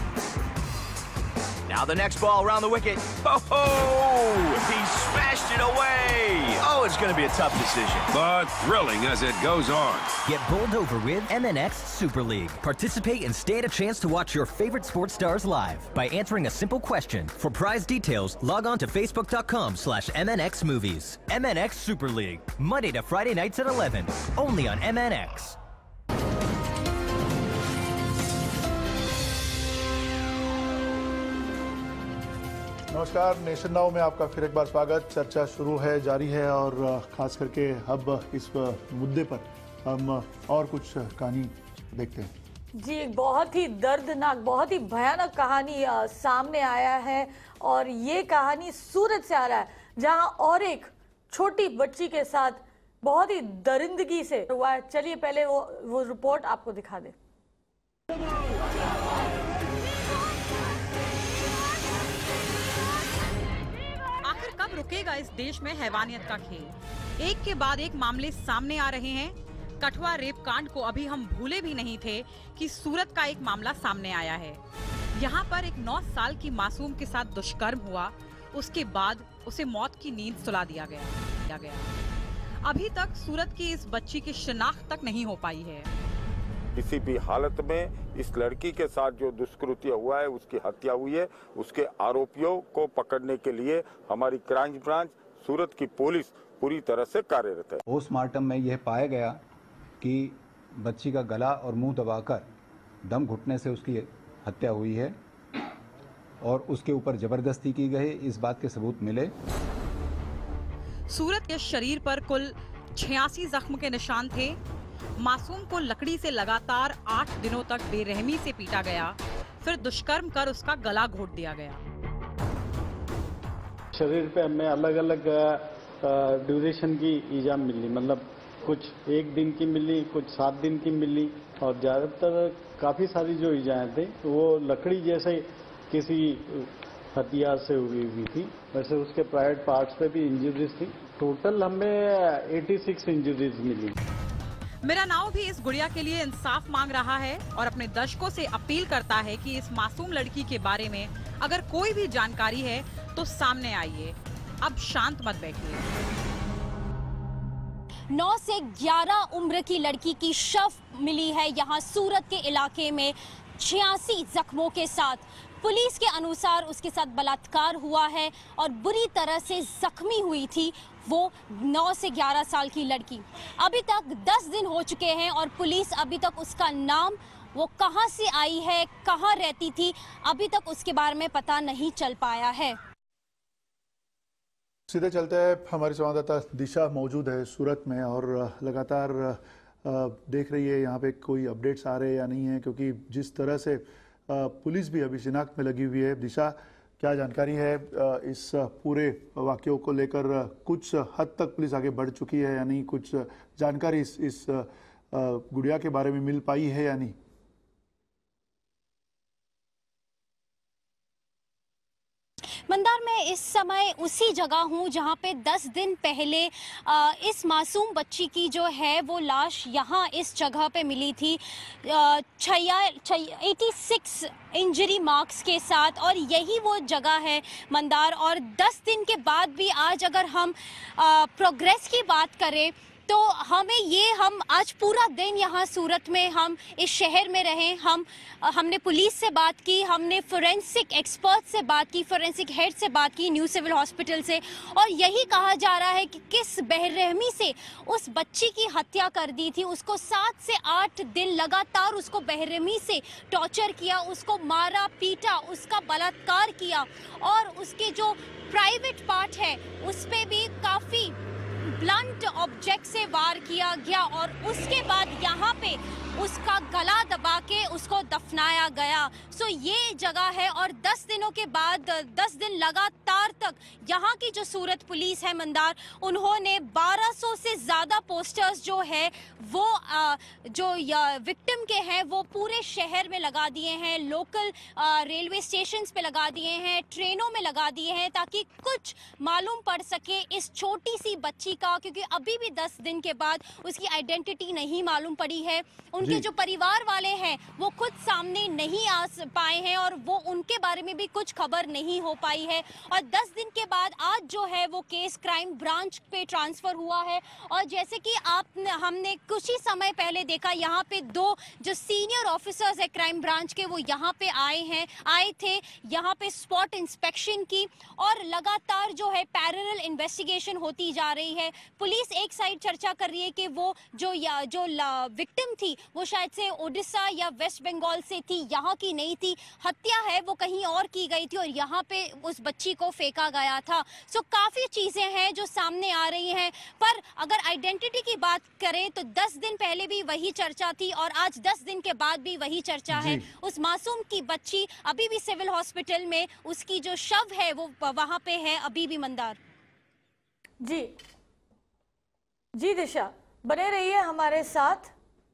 Now the next ball around the wicket. Oh, he smashed it away. Oh, it's going to be a tough decision. But thrilling as it goes on. Get bowled over with M N X Super League. Participate and stand a chance to watch your favorite sports stars live by answering a simple question. For prize details, log on to facebook.com slash MNXmovies. M N X Super League. Monday to Friday nights at eleven. Only on M N X. नमस्कार, nation now में आपका फिर एक बार स्वागत। चर्चा शुरू है, जारी है और खास करके अब इस मुद्दे पर हम और कुछ कहानी देखते हैं। जी, एक बहुत ही दर्दनाक, बहुत ही भयानक कहानी सामने आया है और ये कहानी सूरत से आ रहा है, जहां और एक छोटी बच्ची के साथ बहुत ही दरिंदगी से हुआ है। चलिए पहले वो वो रिपोर्ट आपको दिखा दे। कब रुकेगा इस देश में हैवानियत का खेल? एक के बाद एक मामले सामने आ रहे हैं। कठुआ रेप कांड को अभी हम भूले भी नहीं थे कि सूरत का एक मामला सामने आया है। यहाँ पर एक नौ साल की मासूम के साथ दुष्कर्म हुआ, उसके बाद उसे मौत की नींद सुला दिया गया, दिया गया। अभी तक सूरत की इस बच्ची की शिनाख्त तक नहीं हो पाई है। किसी भी हालत में इस लड़की के साथ जो दुष्कृत्य हुआ है, उसकी हत्या हुई है, उसके आरोपियों को पकड़ने के लिए हमारी क्राइम ब्रांच सूरत की पुलिस पूरी तरह से कार्यरत है। पोस्टमार्टम में यह पाया गया कि बच्ची का गला और मुंह दबाकर दम घुटने से उसकी हत्या हुई है और उसके ऊपर जबरदस्ती की गई, इस बात के सबूत मिले। सूरत के शरीर पर कुल छियासी जख्म के निशान थे। मासूम को लकड़ी से लगातार आठ दिनों तक बेरहमी से पीटा गया, फिर दुष्कर्म कर उसका गला घोट दिया गया। शरीर पे हमें अलग अलग ड्यूरेशन की ईजा मिली, मतलब कुछ एक दिन की मिली, कुछ सात दिन की मिली और ज्यादातर काफी सारी जो ईजाएं थी वो लकड़ी जैसे किसी हथियार से हुई हुई थी। वैसे उसके प्राइवेट पार्ट्स पे भी इंजरीज थी। टोटल हमें छियासी इंजरीज मिली। मेरा नाव भी इस गुड़िया के लिए इंसाफ मांग रहा है और अपने दर्शकों से अपील करता है कि इस मासूम लड़की के बारे में अगर कोई भी जानकारी है तो सामने आइए। अब शांत मत बैठिए। नौ से ग्यारह उम्र की लड़की की शव मिली है यहाँ सूरत के इलाके में छियासी जख्मों के साथ। पुलिस के अनुसार उसके साथ बलात्कार हुआ है और बुरी तरह से जख्मी हुई थी वो नौ से ग्यारह साल की लड़की। अभी तक दस दिन हो चुके हैं और पुलिस अभी तक उसका नाम, वो कहां से आई है, कहां रहती थी, अभी तक उसके बारे में पता नहीं चल पाया है। सीधे चलते हैं, हमारी संवाददाता दिशा मौजूद है सूरत में और लगातार देख रही है यहाँ पे कोई अपडेट्स आ रहे हैं या नहीं है, क्योंकि जिस तरह से पुलिस भी अभी शिनाख्त में लगी हुई है। दिशा, क्या जानकारी है इस पूरे वाक़यों को लेकर? कुछ हद तक पुलिस आगे बढ़ चुकी है या नहीं? कुछ जानकारी इस, इस गुड़िया के बारे में मिल पाई है या नहीं? मंदार, मैं इस समय उसी जगह हूँ जहाँ पे दस दिन पहले आ, इस मासूम बच्ची की जो है वो लाश यहाँ इस जगह पे मिली थी छिया छियासी इंजरी मार्क्स के साथ, और यही वो जगह है मंदार। और दस दिन के बाद भी आज अगर हम आ, प्रोग्रेस की बात करें तो हमें ये हम आज पूरा दिन यहाँ सूरत में हम इस शहर में रहे। हम हमने पुलिस से बात की, हमने फोरेंसिक एक्सपर्ट से बात की, फोरेंसिक हेड से बात की न्यू सिविल हॉस्पिटल से, और यही कहा जा रहा है कि किस बेरहमी से उस बच्ची की हत्या कर दी थी। उसको सात से आठ दिन लगातार उसको बेरहमी से टॉर्चर किया, उसको मारा पीटा, उसका बलात्कार किया और उसके जो प्राइवेट पार्ट है उस पे भी काफ़ी ब्लंट ऑब्जेक्ट से वार किया गया और उसके बाद यहाँ पे उसका गला दबा के उसको दफनाया गया। सो ये जगह है और दस दिनों के बाद, दस दिन लगातार तक यहाँ की जो सूरत पुलिस है मंदार, उन्होंने बारह सौ से ज़्यादा पोस्टर्स जो है वो आ, जो विक्टिम के हैं वो पूरे शहर में लगा दिए हैं, लोकल रेलवे स्टेशंस पे लगा दिए हैं, ट्रेनों में लगा दिए हैं, ताकि कुछ मालूम पड़ सके इस छोटी सी बच्ची का, क्योंकि अभी भी दस दिन के बाद उसकी आइडेंटिटी नहीं मालूम पड़ी है। उनके जो परिवार वाले हैं वो खुद सामने नहीं आ पाए हैं और वो उनके बारे में भी कुछ खबर नहीं हो पाई है। और दस दिन के बाद आज जो है वो केस क्राइम ब्रांच पे ट्रांसफर हुआ है। और जैसे कि आप हमने कुछ ही समय पहले देखा, यहाँ पे दो जो सीनियर ऑफिसर्स है क्राइम ब्रांच के वो यहाँ पे आए हैं आए थे यहाँ पे स्पॉट इंस्पेक्शन की, और लगातार जो है पैरेलल इन्वेस्टिगेशन होती जा रही है। पुलिस एक साइड चर्चा कर रही है कि वो जो या, जो विक्टिम थी वो शायद से ओडिशा या वेस्ट बंगाल से थी, यहाँ की नहीं थी, हत्या है वो कहीं और की गई थी और यहाँ पे उस बच्ची को फेंका गया था। सो काफी चीजें हैं जो सामने आ रही हैं, पर अगर आइडेंटिटी की बात करें तो दस दिन पहले भी वही चर्चा थी और आज दस दिन के बाद भी वही चर्चा है। उस मासूम की बच्ची अभी भी सिविल हॉस्पिटल में, उसकी जो शव है वो वहां पे है अभी भी मंदार। जी जी दिशा, बने रहिए हमारे साथ।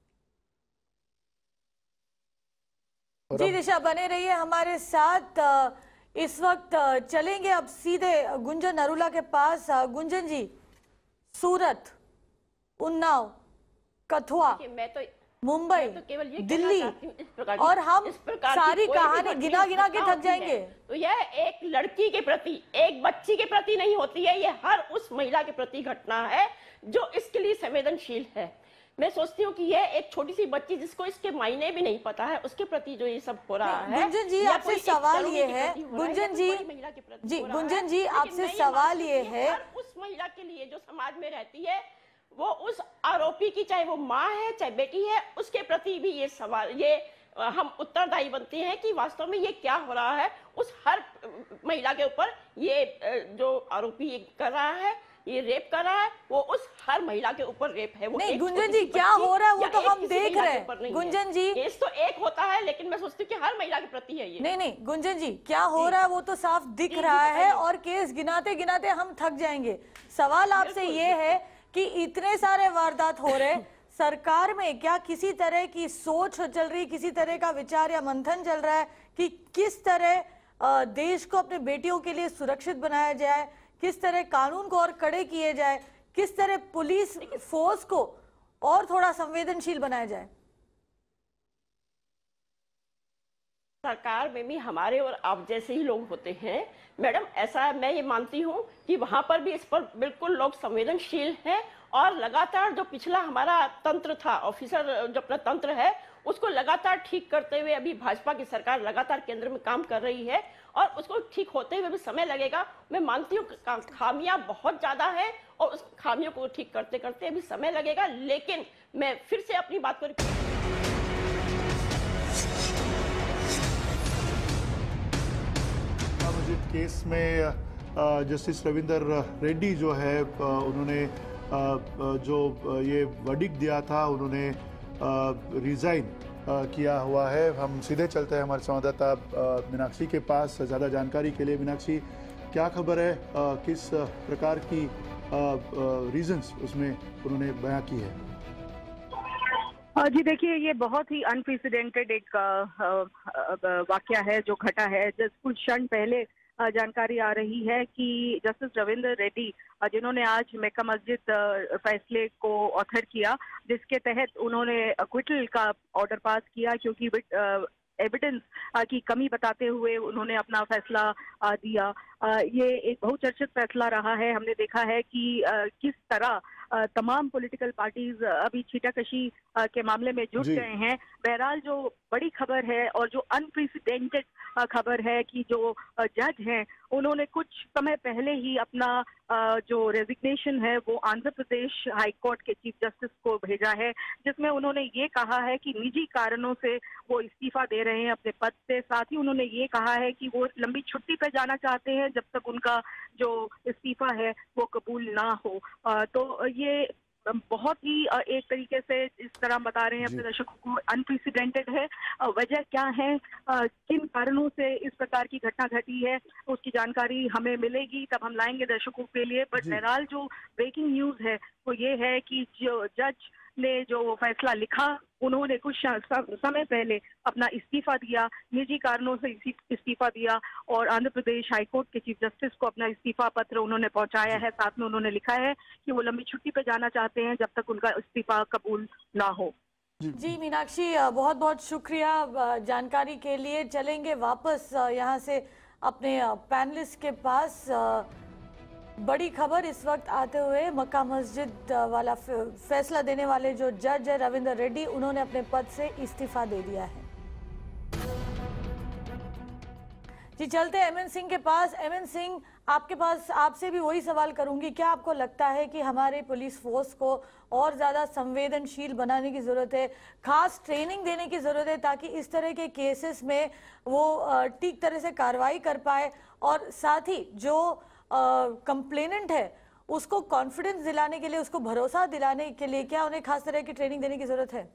जी दिशा, बने रहिए हमारे साथ। इस वक्त चलेंगे अब सीधे गुंजन नरूला के पास। गुंजन जी, सूरत, उन्नाव, कथुआ, मैं तो मुंबई, तो केवल ये दिल्ली और हम सारी कहानी गिना गिना के थक जाएंगे। तो यह एक लड़की के प्रति, एक बच्ची के प्रति नहीं होती है, ये हर उस महिला के प्रति घटना है जो इसके लिए संवेदनशील है। मैं सोचती हूँ कि यह एक छोटी सी बच्ची जिसको इसके मायने भी नहीं पता है, उसके प्रति जो ये सब हो रहा है। गुंजन जी आपसे सवाल ये है, गुंजन जी जी गुंजन जी आपसे सवाल ये है, उस महिला के लिए जो समाज में रहती है, वो उस आरोपी की, चाहे वो माँ है चाहे बेटी है, उसके प्रति भी ये सवाल, ये हम उत्तरदायी बनते हैं कि वास्तव में ये क्या हो रहा है। उस हर महिला के ऊपर ये जो आरोपी कर रहा है, ये रेप कर रहा है, वो उस हर महिला के ऊपर रेप है। वो नहीं गुंजन जी क्या हो रहा है वो तो हम देख रहे हैं। गुंजन जी केस तो एक होता है, लेकिन मैं सोचती हूँ कि हर महिला के प्रति है ये। नहीं नहीं गुंजन जी क्या हो रहा है वो तो साफ दिख रहा है, और केस गिनाते गिनाते हम थक जाएंगे। सवाल आपसे ये है कि इतने सारे वारदात हो रहे, सरकार में क्या किसी तरह की सोच चल रही, किसी तरह का विचार या मंथन चल रहा है कि किस तरह देश को अपने बेटियों के लिए सुरक्षित बनाया जाए, किस तरह कानून को और कड़े किए जाए, किस तरह पुलिस फोर्स को और थोड़ा संवेदनशील बनाया जाए? सरकार में भी हमारे और आप जैसे ही लोग होते हैं मैडम। ऐसा मैं ये मानती हूँ कि वहां पर भी इस पर बिल्कुल लोग संवेदनशील हैं, और लगातार जो पिछला हमारा तंत्र था, ऑफिसर जो अपना तंत्र है, उसको लगातार ठीक करते हुए अभी भाजपा की सरकार लगातार केंद्र में काम कर रही है, और उसको ठीक होते हुए भी समय लगेगा। मैं मानती हूँ खामियां बहुत ज्यादा है, और उस खामियों को ठीक करते करते अभी समय लगेगा। लेकिन मैं फिर से अपनी बात पर केस में जस्टिस रविंदर रेड्डी जो है, उन्होंने जो ये वर्डिक्ट दिया था, उन्होंने रिजाइन किया हुआ है। हम सीधे चलते हैं हमारे संवाददाता मीनाक्षी के पास ज़्यादा जानकारी के लिए। मीनाक्षी क्या खबर है, किस प्रकार की रीजंस उसमें उन्होंने बयां की है? जी देखिए, ये बहुत ही अनप्रेसिडेंटेड एक वाकया है जो घटा है। कुछ क्षण पहले जानकारी आ रही है कि जस्टिस रविंदर रेड्डी, जिन्होंने आज मक्का मस्जिद फैसले को ऑथर किया, जिसके तहत उन्होंने एक्विटल का ऑर्डर पास किया, क्योंकि एविडेंस की कमी बताते हुए उन्होंने अपना फैसला दिया। ये एक बहुचर्चित फैसला रहा है। हमने देखा है कि किस तरह तमाम पॉलिटिकल पार्टीज अभी छीटाकशी के मामले में जुट गए हैं। बहरहाल जो बड़ी खबर है और जो अनप्रेसिडेंटेड खबर है कि जो जज हैं उन्होंने कुछ समय पहले ही अपना जो रेजिग्नेशन है वो आंध्र प्रदेश हाई कोर्ट के चीफ जस्टिस को भेजा है, जिसमें उन्होंने ये कहा है कि निजी कारणों से वो इस्तीफा दे रहे हैं अपने पद से। साथ ही उन्होंने ये कहा है कि वो लंबी छुट्टी पर जाना चाहते हैं जब तक उनका जो इस्तीफा है वो कबूल ना हो। तो ये बहुत ही एक तरीके से इस तरह बता रहे हैं अपने दर्शकों को, अनप्रेसिडेंटेड है। वजह क्या है, किन कारणों से इस प्रकार की घटना घटी है, उसकी जानकारी हमें मिलेगी तब हम लाएंगे दर्शकों के लिए। बट बहरहाल जो ब्रेकिंग न्यूज है वो ये है कि जो जज ने जो फैसला लिखा, उन्होंने कुछ समय पहले अपना इस्तीफा दिया, निजी कारणों से इस्तीफा दिया, और आंध्र प्रदेश हाईकोर्ट के चीफ जस्टिस को अपना इस्तीफा पत्र उन्होंने पहुंचाया है। साथ में उन्होंने लिखा है कि वो लंबी छुट्टी पे जाना चाहते हैं जब तक उनका इस्तीफा कबूल ना हो। जी मीनाक्षी, बहुत बहुत शुक्रिया जानकारी के लिए। चलेंगे वापस यहाँ से अपने पैनलिस्ट के पास। बड़ी खबर इस वक्त आते हुए मक्का मस्जिद वाला फैसला देने वाले जो जज है रविंदर रेड्डी, उन्होंने अपने पद से इस्तीफा दे दिया है। जी चलते हैं एमएन सिंह के पास। एमएन सिंह, आपके पास आपसे भी वही सवाल करूंगी, क्या आपको लगता है कि हमारे पुलिस फोर्स को और ज़्यादा संवेदनशील बनाने की ज़रूरत है, खास ट्रेनिंग देने की ज़रूरत है ताकि इस तरह के केसेस में वो ठीक तरह से कार्रवाई कर पाए, और साथ ही जो कंप्लेनेंट uh, है उसको कॉन्फिडेंस दिलाने के लिए, उसको भरोसा दिलाने के लिए क्या उन्हें खास तरह की ट्रेनिंग देने की जरूरत है?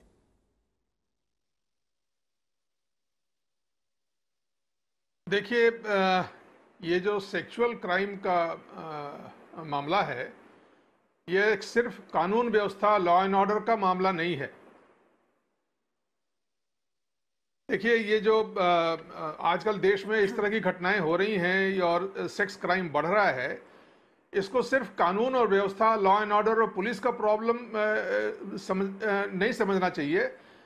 देखिए, ये जो सेक्सुअल क्राइम का आ, मामला है, ये सिर्फ कानून व्यवस्था, लॉ एंड ऑर्डर का मामला नहीं है। देखिए, ये जो आजकल देश में इस तरह की घटनाएं हो रही हैं और सेक्स क्राइम बढ़ रहा है, इसको सिर्फ कानून और व्यवस्था, लॉ एंड ऑर्डर और पुलिस का प्रॉब्लम समझ नहीं समझना चाहिए।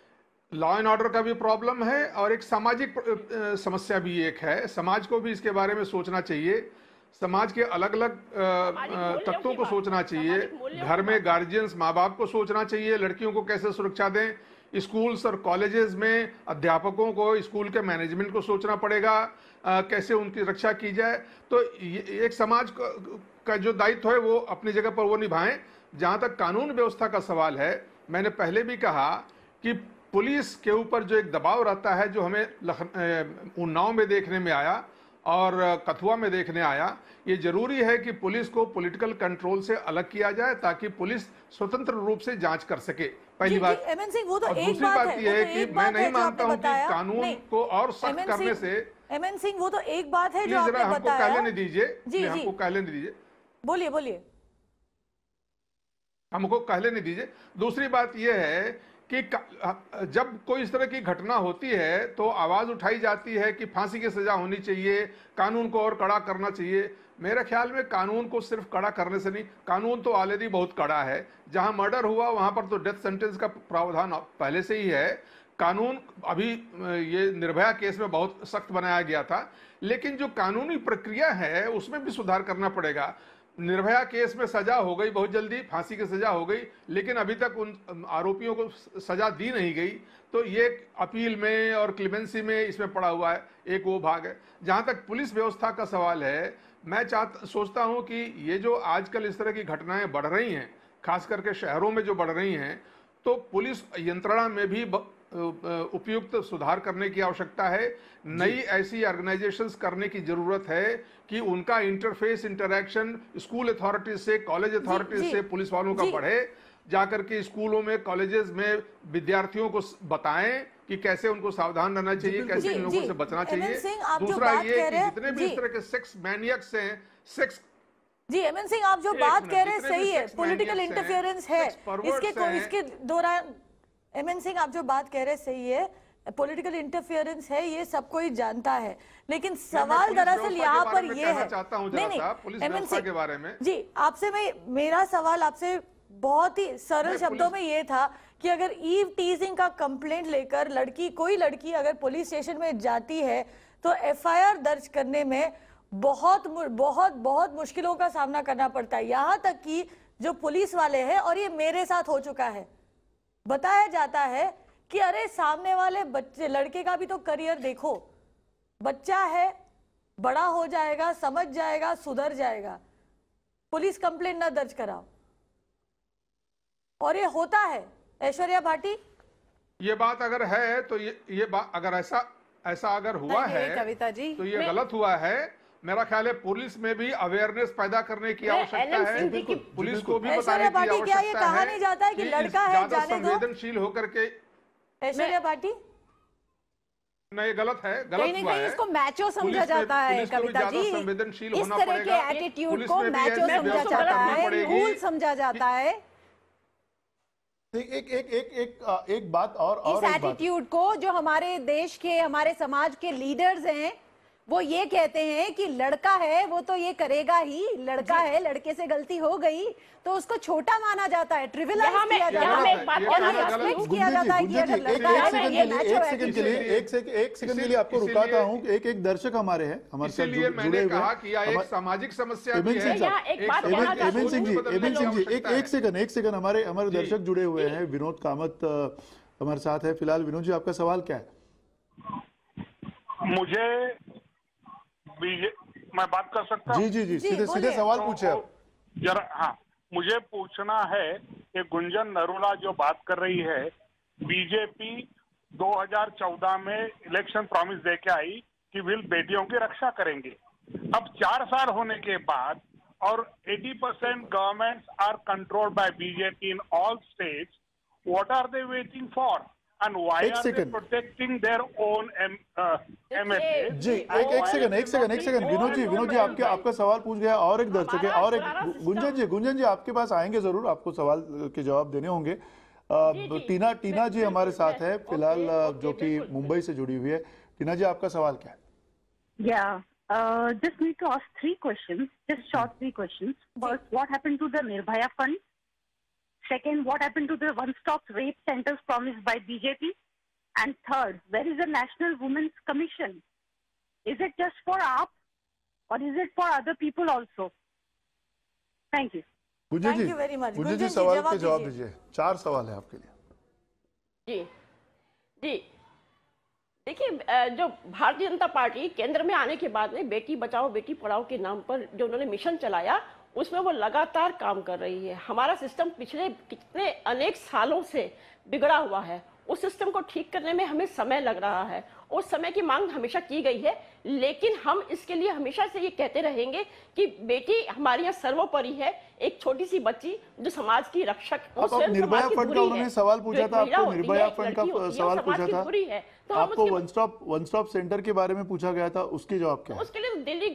लॉ एंड ऑर्डर का भी प्रॉब्लम है और एक सामाजिक समस्या भी एक है। समाज को भी इसके बारे में सोचना चाहिए, समाज के अलग अलग तत्वों को सोचना चाहिए। घर में गार्जियंस, माँ बाप को सोचना चाहिए लड़कियों को कैसे सुरक्षा दें। स्कूल्स और कॉलेजेस में अध्यापकों को, स्कूल के मैनेजमेंट को सोचना पड़ेगा आ, कैसे उनकी रक्षा की जाए। तो एक समाज का जो दायित्व है वो अपनी जगह पर वो निभाएं। जहाँ तक कानून व्यवस्था का सवाल है, मैंने पहले भी कहा कि पुलिस के ऊपर जो एक दबाव रहता है, जो हमें उन्नाव में देखने में आया और कथुआ में देखने आया, ये जरूरी है कि पुलिस को पॉलिटिकल कंट्रोल से अलग किया जाए ताकि पुलिस स्वतंत्र रूप से जांच कर सके। पहली बात। एमएन सिंह, वो तो और एक दूसरी बात बात है, यह है तो कि एक मैं बात नहीं है जो मानता आपने हूं कि बताया। कानून नहीं, को और सख्त एमएन करने सिंह- से। एमएन सिंह, वो तो एक बात है जो प्लीज आपने हमको बताया। कहने दीजिए, जी, जी। हमको कहने दीजिए, बोलिए बोलिए। हमको कहले नहीं दीजिए। दूसरी बात यह है कि जब कोई इस तरह की घटना होती है तो आवाज उठाई जाती है कि फांसी की सजा होनी चाहिए, कानून को और कड़ा करना चाहिए। मेरे ख्याल में कानून को सिर्फ कड़ा करने से नहीं, कानून तो ऑलरेडी बहुत कड़ा है। जहां मर्डर हुआ वहां पर तो डेथ सेंटेंस का प्रावधान पहले से ही है। कानून अभी ये निर्भया केस में बहुत सख्त बनाया गया था, लेकिन जो कानूनी प्रक्रिया है उसमें भी सुधार करना पड़ेगा। निर्भया केस में सजा हो गई बहुत जल्दी, फांसी की सजा हो गई, लेकिन अभी तक उन आरोपियों को सजा दी नहीं गई। तो ये अपील में और क्लेमेंसी में इसमें पड़ा हुआ है, एक वो भाग है। जहां तक पुलिस व्यवस्था का सवाल है, मैं चाहता सोचता हूं कि ये जो आजकल इस तरह की घटनाएं बढ़ रही हैं, खास करके शहरों में जो बढ़ रही हैं, तो पुलिस यंत्रणा में भी उपयुक्त सुधार करने की आवश्यकता है। नई ऐसी ऑर्गेनाइजेशंस करने की जरूरत है कि उनका इंटरफेस, इंटरैक्शन स्कूल अथॉरिटीज से, कॉलेज अथॉरिटीज से, पुलिस वालों का बढ़े। जाकर के स्कूलों में, कॉलेजेस में विद्यार्थियों को बताएं कि कैसे उनको सावधान रहना चाहिए, कैसे इन लोगों से बचना चाहिए। दूसरा ये कि जितने भी इस तरह के सेक्स मैनियक्स हैं, सेक्स जी एमएन सिंह, आप जो बात कह रहे हैं सही है, पॉलिटिकल इंटरफेरेंस है इसके इसके दौरान। एमएन सिंह, आप जो बात कह रहे हैं सही है, पॉलिटिकल इंटरफेरेंस है, ये सब कोई जानता है, लेकिन सवाल दरअसल यहाँ पर ये है। नहीं नहीं एमएन सिंह के बारे में जी, आपसे मैं मेरा सवाल आपसे बहुत ही सरल शब्दों में ये था कि अगर ईव टीजिंग का कंप्लेंट लेकर लड़की कोई लड़की अगर पुलिस स्टेशन में जाती है तो एफआईआर दर्ज करने में बहुत बहुत बहुत मुश्किलों का सामना करना पड़ता है। यहाँ तक कि जो पुलिस वाले हैं, और ये मेरे साथ हो चुका है, बताया जाता है कि अरे सामने वाले बच्चे लड़के का भी तो करियर देखो, बच्चा है, बड़ा हो जाएगा, समझ जाएगा, सुधर जाएगा, पुलिस कंप्लेंट ना दर्ज कराओ। और ये होता है। ऐश्वर्या भाटी, ये बात अगर है तो ये ये बात अगर ऐसा ऐसा अगर हुआ है कविता जी, तो ये गलत हुआ है। मेरा ख्याल है पुलिस में भी अवेयरनेस पैदा करने की आवश्यकता है, पुलिस को भी बताने की आवश्यकता है। कहा नहीं जाता है कि लड़का है, जाने दो। संवेदनशील होकर के। ऐश्वर्या भाटी, नहीं, गलत है, गलत हुआ है। इसको मैचो समझा जाता है कविता जी, संवेदनशील इस तरह के एटीट्यूड को मैचो समझा जाता है, रूल समझा जाता है। एक एक एक एक एक, एक बात और और इस एटीट्यूड को जो हमारे देश के, हमारे समाज के लीडर्स हैं, वो ये कहते हैं कि लड़का है वो तो ये करेगा ही, लड़का है, लड़के से गलती हो गई तो उसको छोटा माना जाता है, ट्रिविलाइज किया जाता है, और ये एक्सपेक्ट किया जाता है कि अगर लड़का है ये मैच हो। एक सेकंड के लिए एक सेकंड एक सेकंड के लिए आपको रुकाता हूं। एक एक दर्शक हमारे हैं, हमारे साथ जुड़े हुए हैं। कहा कि यह एक सामाजिक समस्या भी है। एमएन सिंह जी, एमएन सिंह जी, एक एक सेकंड एक सेकंड हमारे हमारे दर्शक जुड़े हुए हैं। विनोद कामत हमारे साथ है फिलहाल। विनोद जी, आपका सवाल क्या है? मुझे बीजे मैं बात कर सकता हूँ? जी जी जी, सीधे सीधे सवाल पूछे आप जरा। हाँ, मुझे पूछना है कि गुंजन नरूला जो बात कर रही है, बीजेपी दो हज़ार चौदह में इलेक्शन प्रॉमिस दे के आई कि विल बेटियों की रक्षा करेंगे। अब चार साल होने के बाद और अस्सी percent governments are controlled by BJP in all states, what are they waiting for? And why are they protecting their own M, uh, M L A? जी एक एक सेकंड एक सेकंड एक सेकंड विनोद जी, विनोद जी आपके आपका सवाल पूछ गया और एक दर्शक है और एक गुंजन जी, गुंजन जी आपके पास आएंगे जरूर, आपको सवाल के जवाब देने होंगे। टीना टीना जी हमारे साथ है फिलहाल, जो कि मुंबई से जुड़ी हुई है। टीना जी, आपका सवाल क्या है? Yeah, just need to ask three questions, just short three questions. First, what happened to the Nirbhaya fund? Second, what happened to the one-stop rape centers promised by B J P? And third, where is the National Women's Commission? Is it just for A A P or is it for other people also? Thank you. Gunjan ji, Thank you very much. Gunjan जी गुंजन जी, सवाल जवाब के जवाब दीजिए। दीजिए। चार सवाल है आपके लिए। जी जी देखिए, जो भारतीय जनता पार्टी केंद्र में आने के बाद में बेटी बचाओ बेटी पढ़ाओ के नाम पर जो उन्होंने मिशन चलाया, उसमें वो लगातार काम कर रही है। हमारा सिस्टम पिछले कितने अनेक सालों से बिगड़ा हुआ है, उस सिस्टम को ठीक करने में हमें समय लग रहा है। उस समय की मांग हमेशा की गई है, लेकिन हम इसके लिए हमेशा से ये कहते रहेंगे कि बेटी हमारे यहाँ सर्वोपरि है। एक छोटी सी बच्ची जो समाज की रक्षक, आप निर्भया फंड का उन्होंने सवाल पूछा था, आपको निर्भया फंड का सवाल पूछा था, तो आपको one stop one stop center के बारे में पूछा गया था, उसकी जवाब क्या है? उसके लिए दिल्ली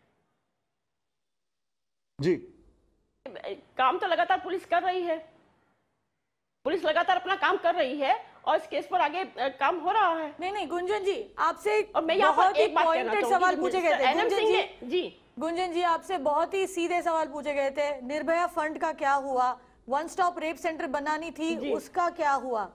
जी काम तो लगातार पुलिस कर रही है, पुलिस लगातार अपना काम कर रही है और इस केस पर आगे काम हो रहा है। नहीं नहीं गुंजन जी, आपसे और मैं यहाँ बहुत पर ही एक बात कहना पॉइंटेड चाहूंगी, सवाल पूछे गए थे। एन एम गुंजन सिंह जी, ने- जी गुंजन जी आपसे बहुत ही सीधे सवाल पूछे गए थे। निर्भया फंड का क्या हुआ? वन स्टॉप रेप सेंटर बनानी थी, उसका क्या हुआ?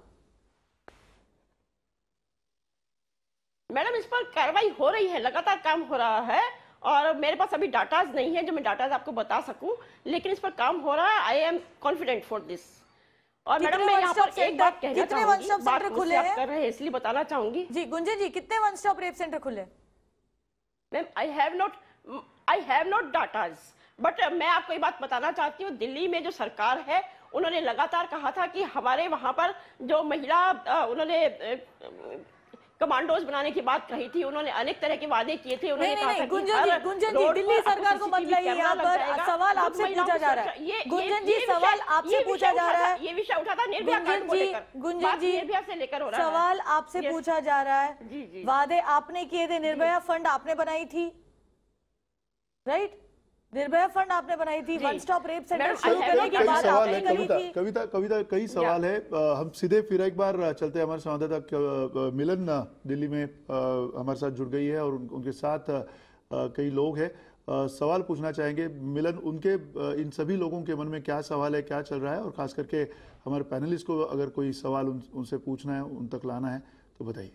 मैडम, इस पर कार्रवाई हो रही है, लगातार काम हो रहा है और मेरे पास अभी डाटाज नहीं है जो मैं डाटाज आपको बता सकूं, लेकिन इस पर काम हो रहा है। I am confident for this. और मैडम मैं यहाँ पर एक बात कहना कितने वन चाहूंगी, स्टॉप बात सेंटर मुझसे खुले आप हैं? कर रहे हैं इसलिए बताना चाहूंगी। जी गुंजन जी, कितने वन स्टॉप रेप सेंटर खुले? Ma'am I have not I have not datas, but मैं आपको ये बात बताना चाहती हूँ, दिल्ली में जो सरकार है उन्होंने लगातार कहा था कि हमारे वहां पर जो महिला अ, उन्होंने अ, कमांडोज बनाने की बात कही थी, उन्होंने अनेक तरह के वादे किए थे। उन्होंने नहीं कहा नहीं था कि गुंजन जी, हर गुंजन जी रोड दिल्ली पर सरकार को आपको मत सीसीटीवी लाइए कैमरा यहाँ लग पर। जाएगा। सवाल तो आपसे महिलाओं पूछा की जा रहा सुरक्षा- है। ये- गुंजन ये- जी ये सवाल विषय- आपसे ये पूछा विषय जा रहा उठा है। था- ये विषय उठा था निर्भया गुंजन कांड को जी, लेकर। गुंजन बात जी, निर्भया से लेकर हो रहा है। सवाल आपसे Yes. पूछा जा रहा है। जी, जी। वादे आपने किए थे, निर्भया फंड आपने बनाई थी, राइट? निर्भया फंड आपने बनाई थी, वन स्टॉप रेप सेंटर शुरू करने की कई बात सवाल आपने है करी कविता थी। कविता कविता कई सवाल है। अ, हम सीधे फिर एक बार चलते हैं, हमारे संवाददाता क- मिलन दिल्ली में अ, हमारे साथ जुड़ गई है और उन, उनके साथ अ, कई लोग हैं। अ, सवाल पूछना चाहेंगे मिलन, उनके अ, इन सभी लोगों के मन में क्या सवाल है, क्या चल रहा है, और खास करके हमारे पैनलिस्ट को अगर कोई सवाल उन, उनसे पूछना है, उन तक लाना है तो बताइए।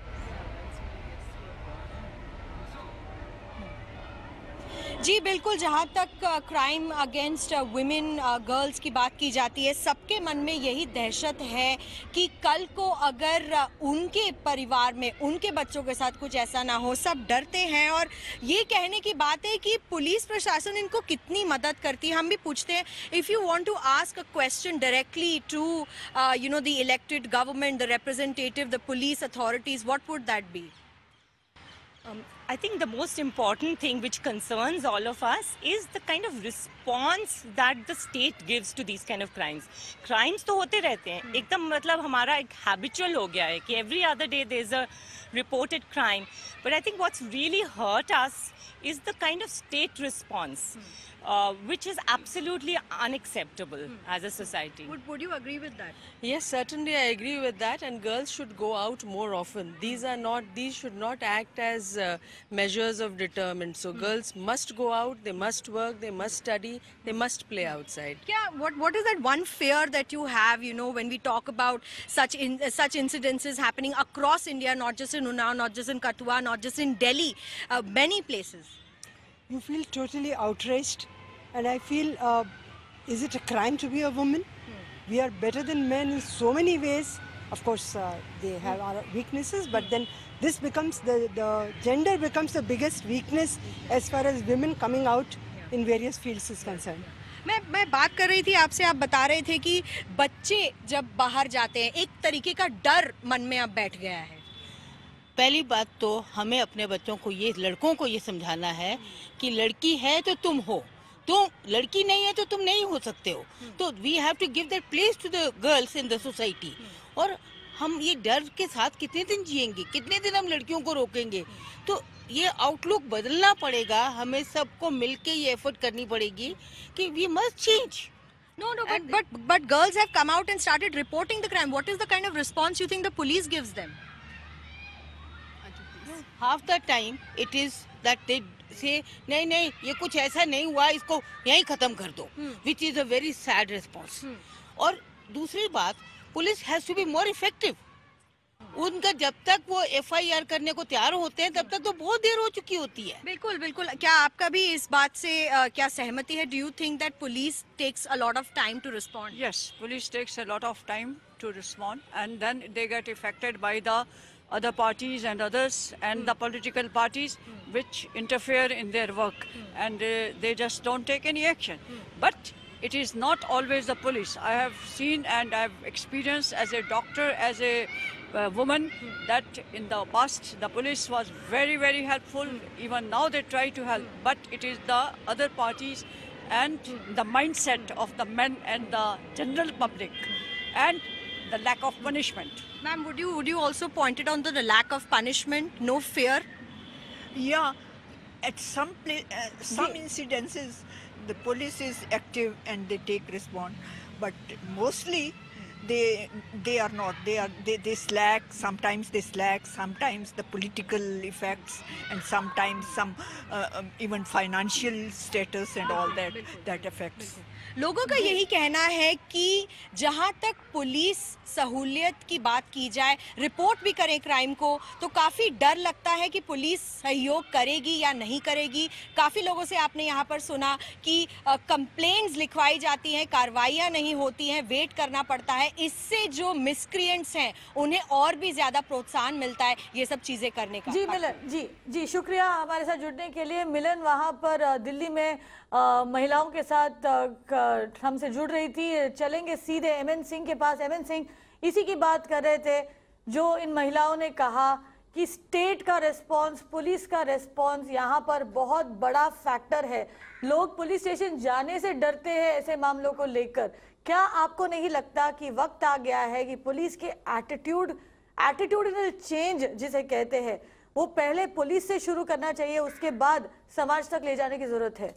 जी बिल्कुल, जहाँ तक क्राइम अगेंस्ट वुमेन गर्ल्स की बात की जाती है, सबके मन में यही दहशत है कि कल को अगर uh, उनके परिवार में उनके बच्चों के साथ कुछ ऐसा ना हो। सब डरते हैं और ये कहने की बात है कि पुलिस प्रशासन इनको कितनी मदद करती है। हम भी पूछते हैं, if you want to ask a question directly to you know the elected government, the representative, the police authorities, what would that be? Um, I think the most important thing which concerns all of us is the kind of response that the state gives to these kind of crimes. Crimes तो होते रहते हैं, एकदम मतलब हमारा एक habitual हो गया है कि every other day there is a reported crime. But I think what's really hurt us is the kind of state response, uh, which is absolutely unacceptable as a society. Would, would you agree with that? Yes, certainly I agree with that, and girls should go out more often. These are not, these should not act as uh, measures of deterrent. So girls must go out, they must work, they must study, they must play outside. Yeah, what what is that one fear that you have, you know, when we talk about such in, uh, such incidences happening across India, not just in Unnao, not just in Kathua, not just in Delhi, uh, many places? You feel totally outraged, and I feel, uh, is it a crime to be a woman? Hmm. We are better than men in so many ways. Of course, uh, they have our weaknesses, but then this becomes the, the gender becomes the biggest weakness as far as women coming out in various fields is concerned. मैं मैं बात कर रही थी आपसे, आप बता रहे थे कि बच्चे जब बाहर जाते हैं एक तरीके का डर मन में अब बैठ गया है। पहली बात तो हमें अपने बच्चों को ये, लड़कों को ये समझाना है कि लड़की है तो तुम हो, तुम लड़की नहीं है तो तुम नहीं हो सकते हो। तो we have to give that place to the girls in the society. और हम ये डर के साथ कितने दिन जिएंगे, कितने दिन हम लड़कियों को रोकेंगे? तो ये आउटलुक बदलना पड़ेगा, हमें सबको मिलके ये एफर्ट करनी पड़ेगी कि we must change. No, no, but, but but girls have come out and started reporting the crime. What is the kind of response you think the police gives them? Half the time it is that they say नहीं नहीं ये कुछ ऐसा नहीं हुआ, इसको यहीं खत्म कर दो, which is a very sad response. और दूसरी बात, police has to be more effective. उनका जब तक वो एफ आई आर करने को तैयार होते हैं तब तक तो बहुत देर हो चुकी होती है। बिल्कुल बिल्कुल। क्या आपका भी इस बात से uh, क्या सहमति है? Do you think that police takes a lot of time to respond? Yes, police takes a lot of time to respond and then they get effected by the other parties and others and mm. the political parties mm. which interfere in their work mm. and uh, they just don't take any action. Mm. But it is not always the police. I have seen and I have experienced as a doctor, as a uh, woman, mm. that in the past the police was very very helpful. Mm. Even now they try to help, mm. but it is the other parties and mm. the mindset of the men and the general public mm. and the lack of punishment. Ma'am, would you would you also point it on the, the lack of punishment, no fear? Yeah, at some place, uh, some incidences, the police is active and they take response, but mostly they they are not. They are they, they slack. Sometimes they slack. Sometimes the political effects, and sometimes some uh, um, even financial status and all that that affects. लोगों का यही कहना है कि जहां तक police सहूलियत की बात की जाए, रिपोर्ट भी करें क्राइम को, तो काफ़ी डर लगता है कि पुलिस सहयोग करेगी या नहीं करेगी। काफ़ी लोगों से आपने यहाँ पर सुना कि कंप्लेंट्स लिखवाई जाती हैं, कार्रवाइयाँ नहीं होती हैं, वेट करना पड़ता है। इससे जो मिसक्रिएंट्स हैं उन्हें और भी ज़्यादा प्रोत्साहन मिलता है ये सब चीज़ें करने का। जी मिलन, जी जी शुक्रिया हमारे साथ जुड़ने के लिए। मिलन वहाँ पर दिल्ली में आ, महिलाओं के साथ हमसे जुड़ रही थी। चलेंगे सीधे एम एन सिंह के पास। एम एन सिंह इसी की बात कर रहे थे जो इन महिलाओं ने कहा कि स्टेट का रिस्पांस, पुलिस का रिस्पांस यहाँ पर बहुत बड़ा फैक्टर है। लोग पुलिस स्टेशन जाने से डरते हैं ऐसे मामलों को लेकर। क्या आपको नहीं लगता कि वक्त आ गया है कि पुलिस के एटीट्यूड एटीट्यूडनल चेंज जिसे कहते हैं वो पहले पुलिस से शुरू करना चाहिए, उसके बाद समाज तक ले जाने की जरूरत है?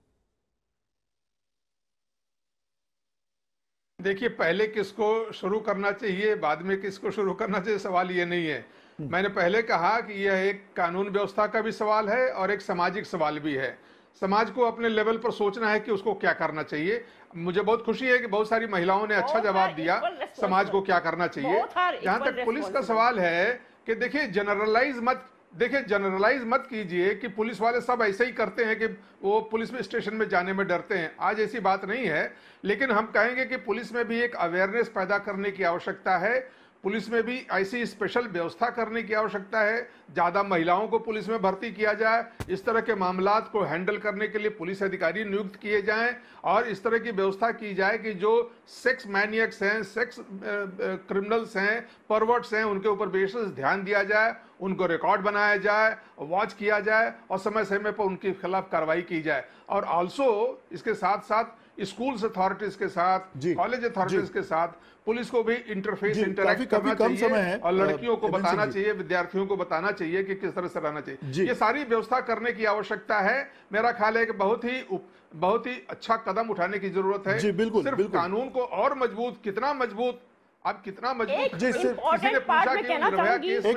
देखिए, पहले किसको शुरू करना चाहिए, बाद में किसको शुरू करना चाहिए, सवाल ये नहीं है। मैंने पहले कहा कि यह एक कानून व्यवस्था का भी सवाल है और एक सामाजिक सवाल भी है। समाज को अपने लेवल पर सोचना है कि उसको क्या करना चाहिए। मुझे बहुत खुशी है कि बहुत सारी महिलाओं ने अच्छा जवाब दिया समाज को क्या करना चाहिए। जहां तक पुलिस का सवाल है कि देखिए जनरलाइज मत देखिए जनरलाइज मत कीजिए कि पुलिस वाले सब ऐसे ही करते हैं कि वो पुलिस में स्टेशन में जाने में डरते हैं। आज ऐसी बात नहीं है, लेकिन हम कहेंगे कि पुलिस में भी एक अवेयरनेस पैदा करने की आवश्यकता है। पुलिस में भी ऐसी स्पेशल व्यवस्था करने की आवश्यकता है। ज़्यादा महिलाओं को पुलिस में भर्ती किया जाए, इस तरह के मामलात को हैंडल करने के लिए पुलिस अधिकारी नियुक्त किए जाएं और इस तरह की व्यवस्था की जाए कि जो सेक्स मैनियक्स हैं, सेक्स क्रिमिनल्स हैं, परवर्ट्स हैं, उनके ऊपर विशेष ध्यान दिया जाए, उनको रिकॉर्ड बनाया जाए, वॉच किया जाए और समय समय पर उनके खिलाफ कार्रवाई की जाए। और ऑल्सो इसके साथ साथ स्कूल्स अथॉरिटीज के साथ, कॉलेज अथॉरिटीज के साथ पुलिस को भी इंटरफेस इंटरेक्ट करना चाहिए और लड़कियों को बताना चाहिए, विद्यार्थियों को बताना चाहिए कि किस तरह से रहना चाहिए। ये सारी व्यवस्था करने की आवश्यकता है। मेरा ख्याल है कि बहुत ही बहुत ही अच्छा कदम उठाने की जरूरत है। सिर्फ कानून को और मजबूत, कितना मजबूत आप कितना मजबूत जी, किसी ने पूछा कि निर्भया केस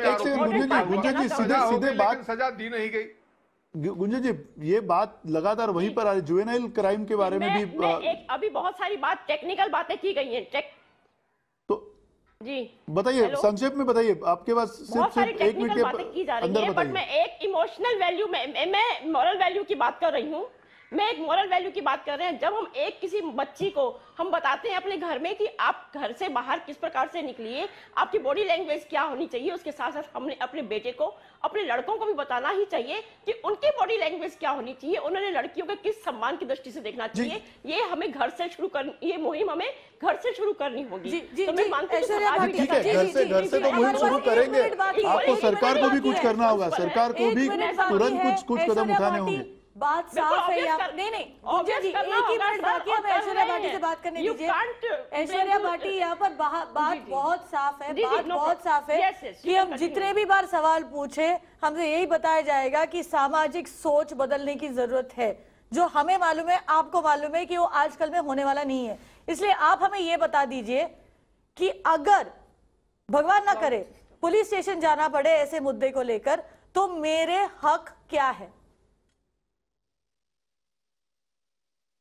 में सीधे बात सजा दी नहीं गई। गुंजन जी, ये बात लगातार वहीं पर आ रही, जुवेनाइल क्राइम के बारे में भी मैं एक अभी बहुत सारी बात टेक्निकल बातें की गई हैं। टेक तो जी बताइए, संक्षेप में बताइए, आपके पास सिर्फ सिर्फ एक मिनट के बातें की जा रही है, बट मैं एक इमोशनल वैल्यू में मैं मॉरल वैल्यू की बात कर रही हूँ। मैं एक मोरल वैल्यू की बात कर रहे हैं। जब हम एक किसी बच्ची को हम बताते हैं अपने घर में कि आप घर से बाहर किस प्रकार से निकलिए, आपकी बॉडी लैंग्वेज क्या होनी चाहिए, उसके साथ साथ हमने अपने बेटे को, अपने लड़कों को भी बताना ही चाहिए कि उनकी बॉडी लैंग्वेज क्या होनी चाहिए, उन्होंने लड़कियों को किस सम्मान की दृष्टि से देखना चाहिए। ये हमें घर से शुरू कर ये मुहिम हमें घर से शुरू करनी होगी। तो मैं मानती हूँ ठीक है, घर से घर से तो मुहिम शुरू करेंगे। आपको सरकार को भी कुछ करना होगा, सरकार को भी तुरंत कुछ कुछ कदम उठाने होंगे। बात साफ है। आप नहीं नहीं गुंजन जी, एक ही मिनट बाकी है, ऐश्वर्या भाटी से बात करने दीजिए। ऐश्वर्या भाटी, यहाँ पर बात बहुत साफ है, बात बहुत साफ है कि हम जितने भी बार सवाल पूछे हमसे यही बताया जाएगा कि सामाजिक सोच बदलने की जरूरत है। जो हमें मालूम है, आपको मालूम है कि वो आजकल में होने वाला नहीं है। इसलिए आप हमें ये बता दीजिए कि अगर भगवान ना करे पुलिस स्टेशन जाना पड़े ऐसे मुद्दे को लेकर, तो मेरे हक क्या है?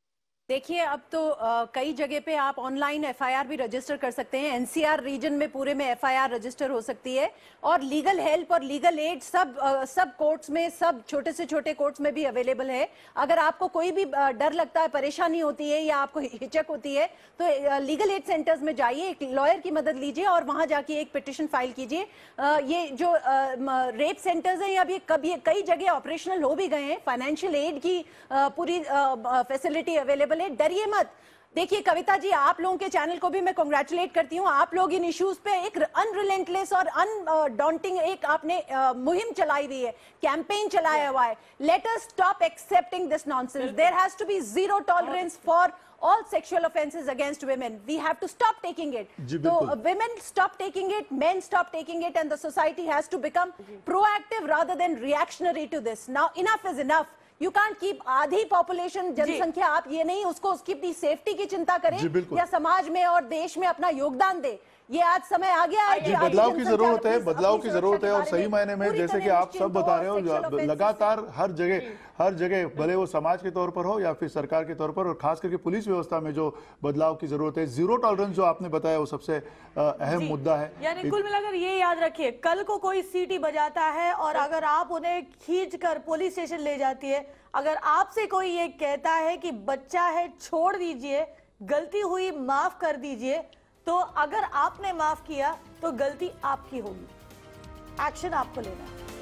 देखिए, अब तो आ, कई जगह पे आप ऑनलाइन एफआईआर भी रजिस्टर कर सकते हैं। एनसीआर रीजन में पूरे में एफआईआर रजिस्टर हो सकती है और लीगल हेल्प और लीगल एड सब आ, सब कोर्ट्स में, सब छोटे से छोटे कोर्ट्स में भी अवेलेबल है। अगर आपको कोई भी आ, डर लगता है, परेशानी होती है या आपको हिचक होती है तो लीगल एड सेंटर्स में जाइए, एक लॉयर की मदद लीजिए और वहां जाके एक पिटिशन फाइल कीजिए। ये जो रेप सेंटर्स हैं अभी कभी कई जगह ऑपरेशनल हो भी गए हैं, फाइनेंशियल एड की आ, पूरी फैसिलिटी अवेलेबल। डरिए मत। देखिए कविता जी, आप लोगों के चैनल को भी मैं कांग्रेचुलेट करती हूं। आप लोग इन इश्यूज पे एक अनरिलेंटलेस और अनडॉन्टिंग एक आपने मुहिम चलाई हुई है, कैंपेन चलाया हुआ है। Let us stop accepting this nonsense. There has to be zero tolerance for all sexual offenses against women. We have to stop taking it. So uh, women stop taking it, men stop taking it, and the society has to become proactive rather than reactionary to this. Now enough is enough. You can't keep आधी population, जनसंख्या, आप ये नहीं उसको उसकी अपनी safety की चिंता करें या समाज में और देश में अपना योगदान दे। ये आज समय आ गया है कि बदलाव की जरूरत है, बदलाव की जरूरत है। और सही मायने में जैसे कि आप सब बता रहे हो, लगातार हर जगह हर जगह भले वो समाज के तौर पर हो या फिर सरकार के तौर पर, और खास करके पुलिस व्यवस्था में जो बदलाव की जरूरत है, जीरो टॉलरेंस जो आपने बताया वो सबसे अहम मुद्दा है। यानी कुल मिलाकर ये याद रखिए, कल को कोई सीटी बजाता है और अगर आप उन्हें खींच कर पुलिस स्टेशन ले जाती है, अगर आपसे कोई ये कहता है कि बच्चा है छोड़ दीजिए, गलती हुई माफ कर दीजिए, तो अगर आपने माफ किया तो गलती आपकी होगी, एक्शन आपको लेना है।